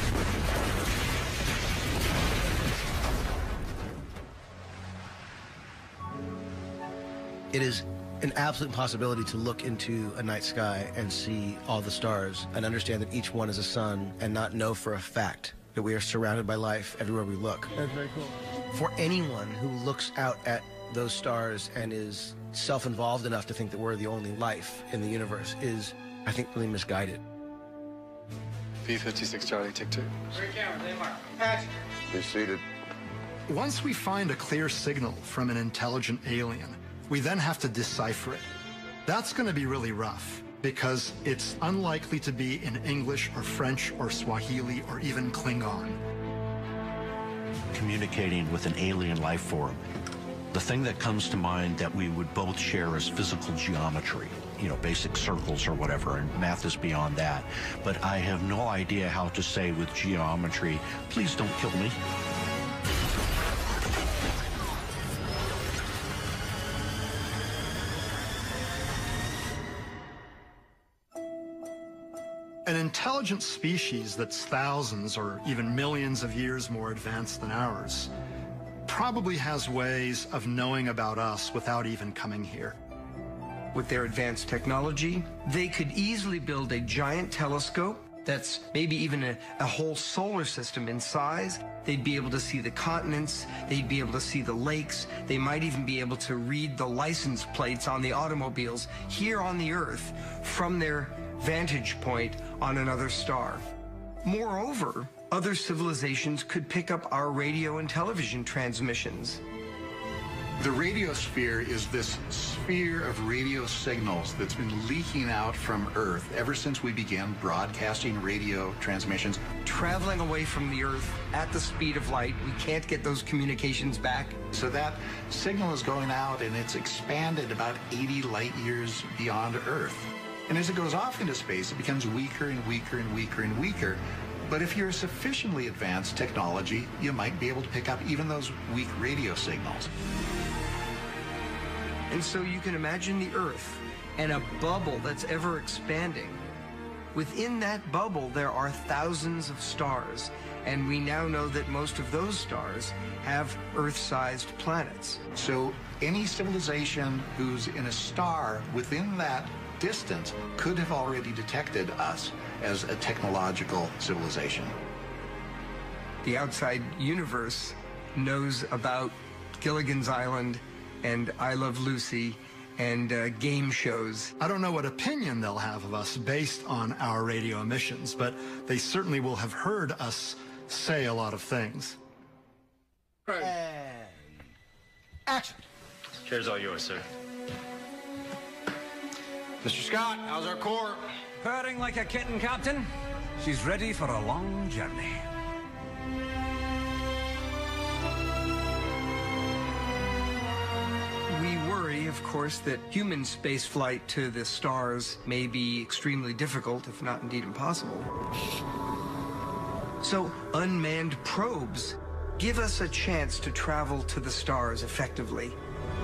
It is an absolute possibility to look into a night sky and see all the stars and understand that each one is a sun and not know for a fact that we are surrounded by life everywhere we look. That's very cool. For anyone who looks out at those stars and is self-involved enough to think that we're the only life in the universe is, I think, really misguided. P fifty-six Charlie, take two. Great camera, they mark. Patch. Be seated. Once we find a clear signal from an intelligent alien, we then have to decipher it. That's going to be really rough, because it's unlikely to be in English or French or Swahili or even Klingon. Communicating with an alien life form, the thing that comes to mind that we would both share is physical geometry, you know, basic circles or whatever, and math is beyond that. But I have no idea how to say with geometry, please don't kill me. An intelligent species that's thousands or even millions of years more advanced than ours probably has ways of knowing about us without even coming here. With their advanced technology, they could easily build a giant telescope that's maybe even a, a whole solar system in size. They'd be able to see the continents, they'd be able to see the lakes, they might even be able to read the license plates on the automobiles here on the Earth from their vantage point on another star. Moreover, other civilizations could pick up our radio and television transmissions. The radiosphere is this sphere of radio signals that's been leaking out from Earth ever since we began broadcasting radio transmissions. Traveling away from the Earth at the speed of light, we can't get those communications back. So that signal is going out and it's expanded about eighty light years beyond Earth. And as it goes off into space, it becomes weaker and weaker and weaker and weaker. But if you're a sufficiently advanced technology, you might be able to pick up even those weak radio signals. And so you can imagine the Earth and a bubble that's ever expanding. Within that bubble, there are thousands of stars, and we now know that most of those stars have Earth-sized planets. So any civilization who's in a star within that distance could have already detected us as a technological civilization. The outside universe knows about Gilligan's Island and I Love Lucy and uh, game shows. I don't know what opinion they'll have of us based on our radio emissions, but they certainly will have heard us say a lot of things. And action. Chair's all yours, sir. Mister Scott, how's our core? Purring like a kitten, Captain. She's ready for a long journey. We worry, of course, that human spaceflight to the stars may be extremely difficult, if not indeed impossible. So unmanned probes give us a chance to travel to the stars effectively.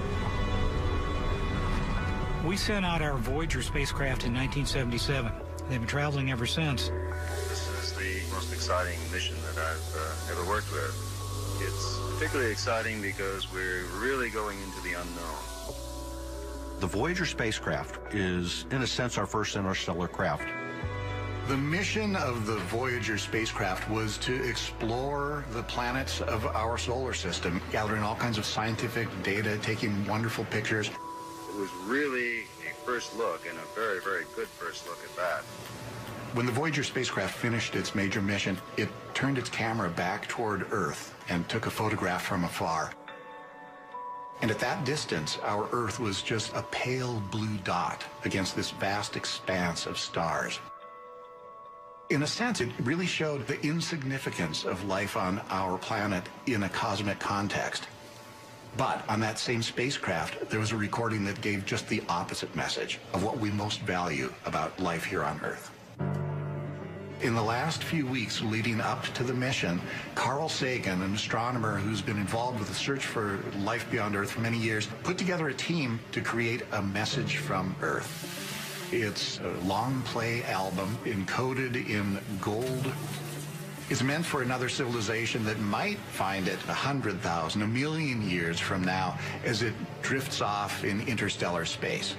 We sent out our Voyager spacecraft in nineteen seventy-seven. They've been traveling ever since. This is the most exciting mission that I've uh, ever worked with. It's particularly exciting because we're really going into the unknown. The Voyager spacecraft is, in a sense, our first interstellar craft. The mission of the Voyager spacecraft was to explore the planets of our solar system, gathering all kinds of scientific data, taking wonderful pictures. It was really a first look, and a very, very good first look at that. When the Voyager spacecraft finished its major mission, it turned its camera back toward Earth and took a photograph from afar. And at that distance, our Earth was just a pale blue dot against this vast expanse of stars. In a sense, it really showed the insignificance of life on our planet in a cosmic context. But on that same spacecraft, there was a recording that gave just the opposite message of what we most value about life here on Earth. In the last few weeks leading up to the mission, Carl Sagan, an astronomer who's been involved with the search for life beyond Earth for many years, put together a team to create a message from Earth. It's a long play album encoded in gold. It's meant for another civilization that might find it a hundred thousand, a million years from now as it drifts off in interstellar space.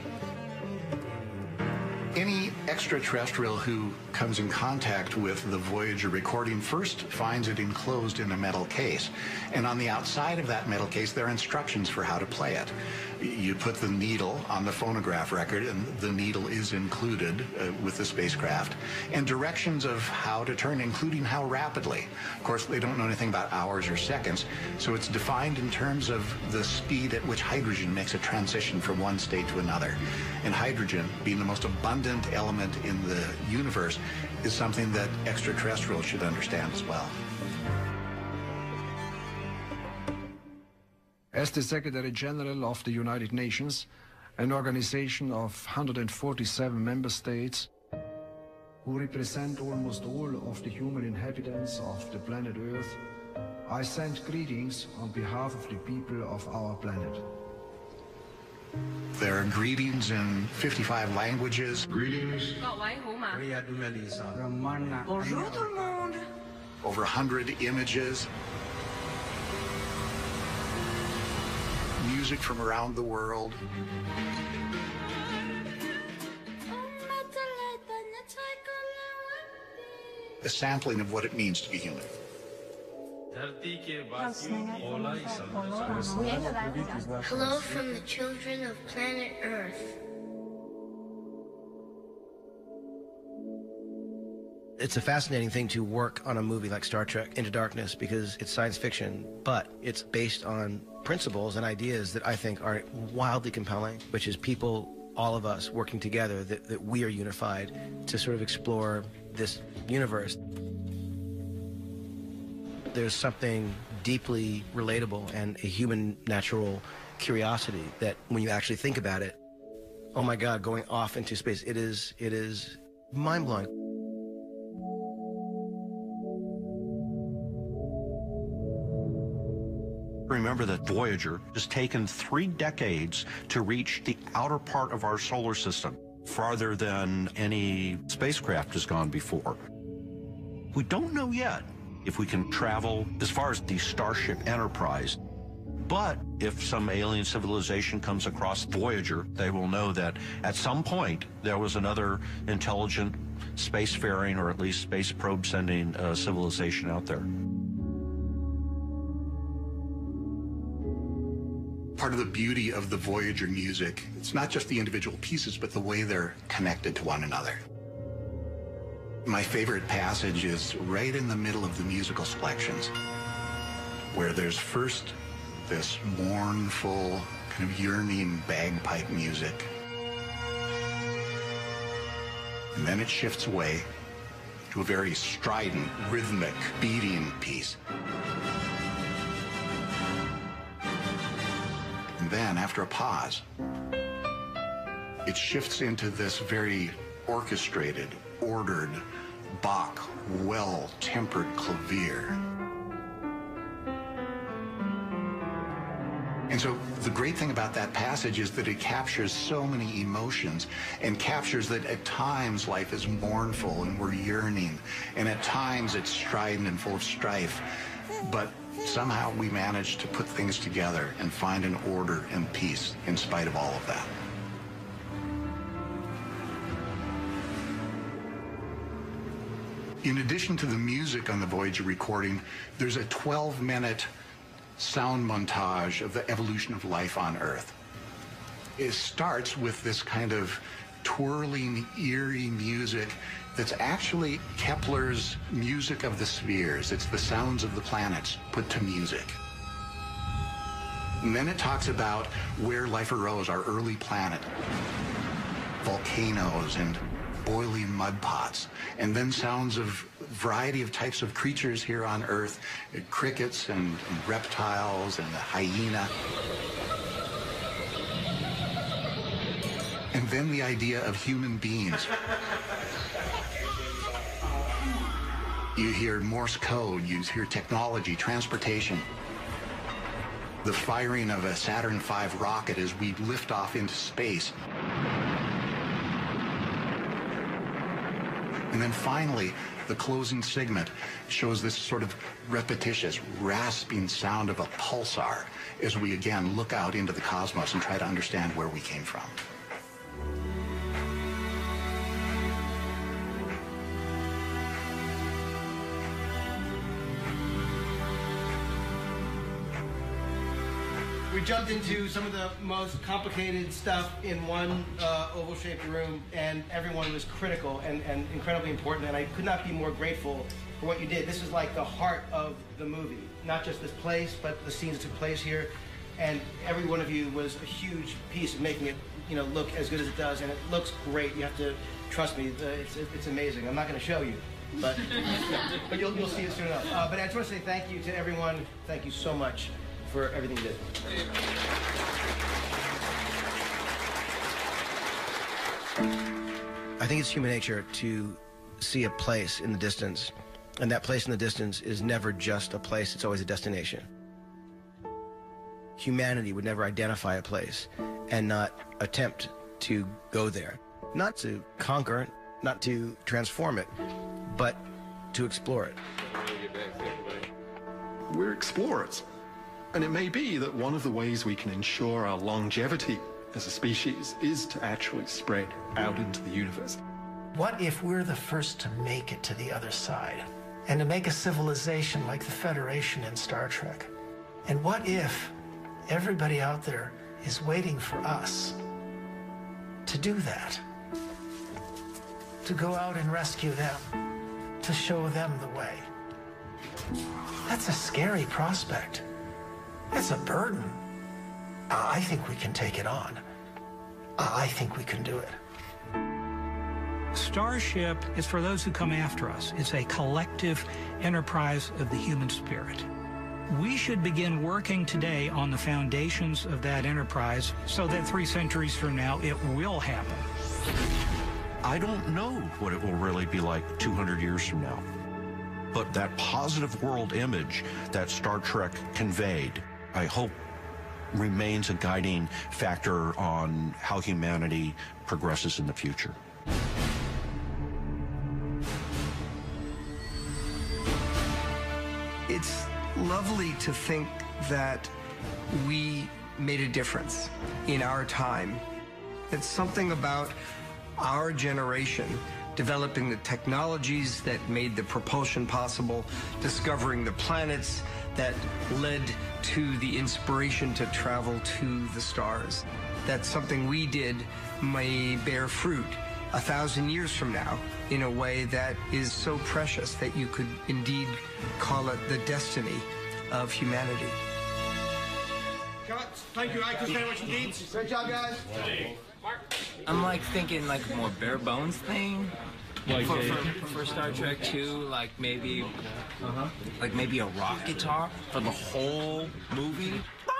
Any extraterrestrial who comes in contact with the Voyager recording first finds it enclosed in a metal case. And on the outside of that metal case, there are instructions for how to play it. You put the needle on the phonograph record, and the needle is included uh, with the spacecraft, and directions of how to turn, including how rapidly. Of course, they don't know anything about hours or seconds, so it's defined in terms of the speed at which hydrogen makes a transition from one state to another. And hydrogen, being the most abundant element in the universe, is something that extraterrestrials should understand as well. As the Secretary General of the United Nations, an organization of one hundred forty-seven member states, who represent almost all of the human inhabitants of the planet Earth, I send greetings on behalf of the people of our planet. There are greetings in fifty-five languages. Greetings. Bonjour tout le monde. Over a hundred images. Music from around the world. a sampling of what it means to be human. Hello from the children of planet Earth. It's a fascinating thing to work on a movie like Star Trek Into Darkness because it's science fiction, but it's based on principles and ideas that I think are wildly compelling, which is people, all of us, working together, that, that we are unified to sort of explore this universe. There's something deeply relatable and a human natural curiosity that when you actually think about it, oh my God, going off into space, it is, it is mind-blowing. Remember that Voyager has taken three decades to reach the outer part of our solar system, farther than any spacecraft has gone before. We don't know yet if we can travel as far as the Starship Enterprise, but if some alien civilization comes across Voyager, they will know that at some point there was another intelligent spacefaring, or at least space probe sending uh, civilization out there. Part of the beauty of the Voyager music, it's not just the individual pieces, but the way they're connected to one another. My favorite passage is right in the middle of the musical selections, where there's first this mournful, kind of yearning bagpipe music. And then it shifts away to a very strident, rhythmic, beating piece. And then, after a pause, it shifts into this very orchestrated, ordered, Bach, well-tempered clavier. And so the great thing about that passage is that it captures so many emotions and captures that at times life is mournful and we're yearning, and at times it's strident and full of strife. But somehow we manage to put things together and find an order and peace in spite of all of that. In addition to the music on the Voyager recording, there's a twelve minute sound montage of the evolution of life on Earth. It starts with this kind of twirling, eerie music that's actually Kepler's music of the spheres. It's the sounds of the planets put to music. And then it talks about where life arose, our early planet, volcanoes and boiling mud pots, and then sounds of a variety of types of creatures here on Earth, crickets and, and reptiles and the hyena. And then the idea of human beings. You hear Morse code, you hear technology, transportation. The firing of a Saturn five rocket as we lift off into space. And then finally, the closing segment shows this sort of repetitious, rasping sound of a pulsar as we again look out into the cosmos and try to understand where we came from. We jumped into some of the most complicated stuff in one uh, oval-shaped room, and everyone was critical and, and incredibly important, and I could not be more grateful for what you did. This is like the heart of the movie, not just this place, but the scenes that took place here, and every one of you was a huge piece of making it, you know, look as good as it does, and it looks great. You have to trust me, it's, it's amazing. I'm not going to show you, but, but you'll, you'll see it soon enough. Uh, but I just want to say thank you to everyone. Thank you so much for everything you did. I think it's human nature to see a place in the distance, and that place in the distance is never just a place, it's always a destination. Humanity would never identify a place and not attempt to go there. Not to conquer it, not to transform it, but to explore it. We're explorers. And it may be that one of the ways we can ensure our longevity as a species is to actually spread out into the universe. What if we're the first to make it to the other side? And to make a civilization like the Federation in Star Trek? And what if everybody out there is waiting for us to do that? To go out and rescue them, to show them the way. That's a scary prospect. That's a burden. I think we can take it on. I think we can do it. Starship is for those who come after us. It's a collective enterprise of the human spirit. We should begin working today on the foundations of that enterprise so that three centuries from now it will happen. I don't know what it will really be like two hundred years from now. But that positive world image that Star Trek conveyed, I hope, remains a guiding factor on how humanity progresses in the future. It's lovely to think that we made a difference in our time. It's something about our generation developing the technologies that made the propulsion possible, discovering the planets that led to the inspiration to travel to the stars. That something we did may bear fruit a thousand years from now in a way that is so precious that you could indeed call it the destiny of humanity. Thank you, actors, very much indeed. Great job, guys. I'm like thinking like a more bare bones thing. Like for, a- for, for Star Trek two, like maybe, uh-huh. like maybe a rock guitar for the whole movie.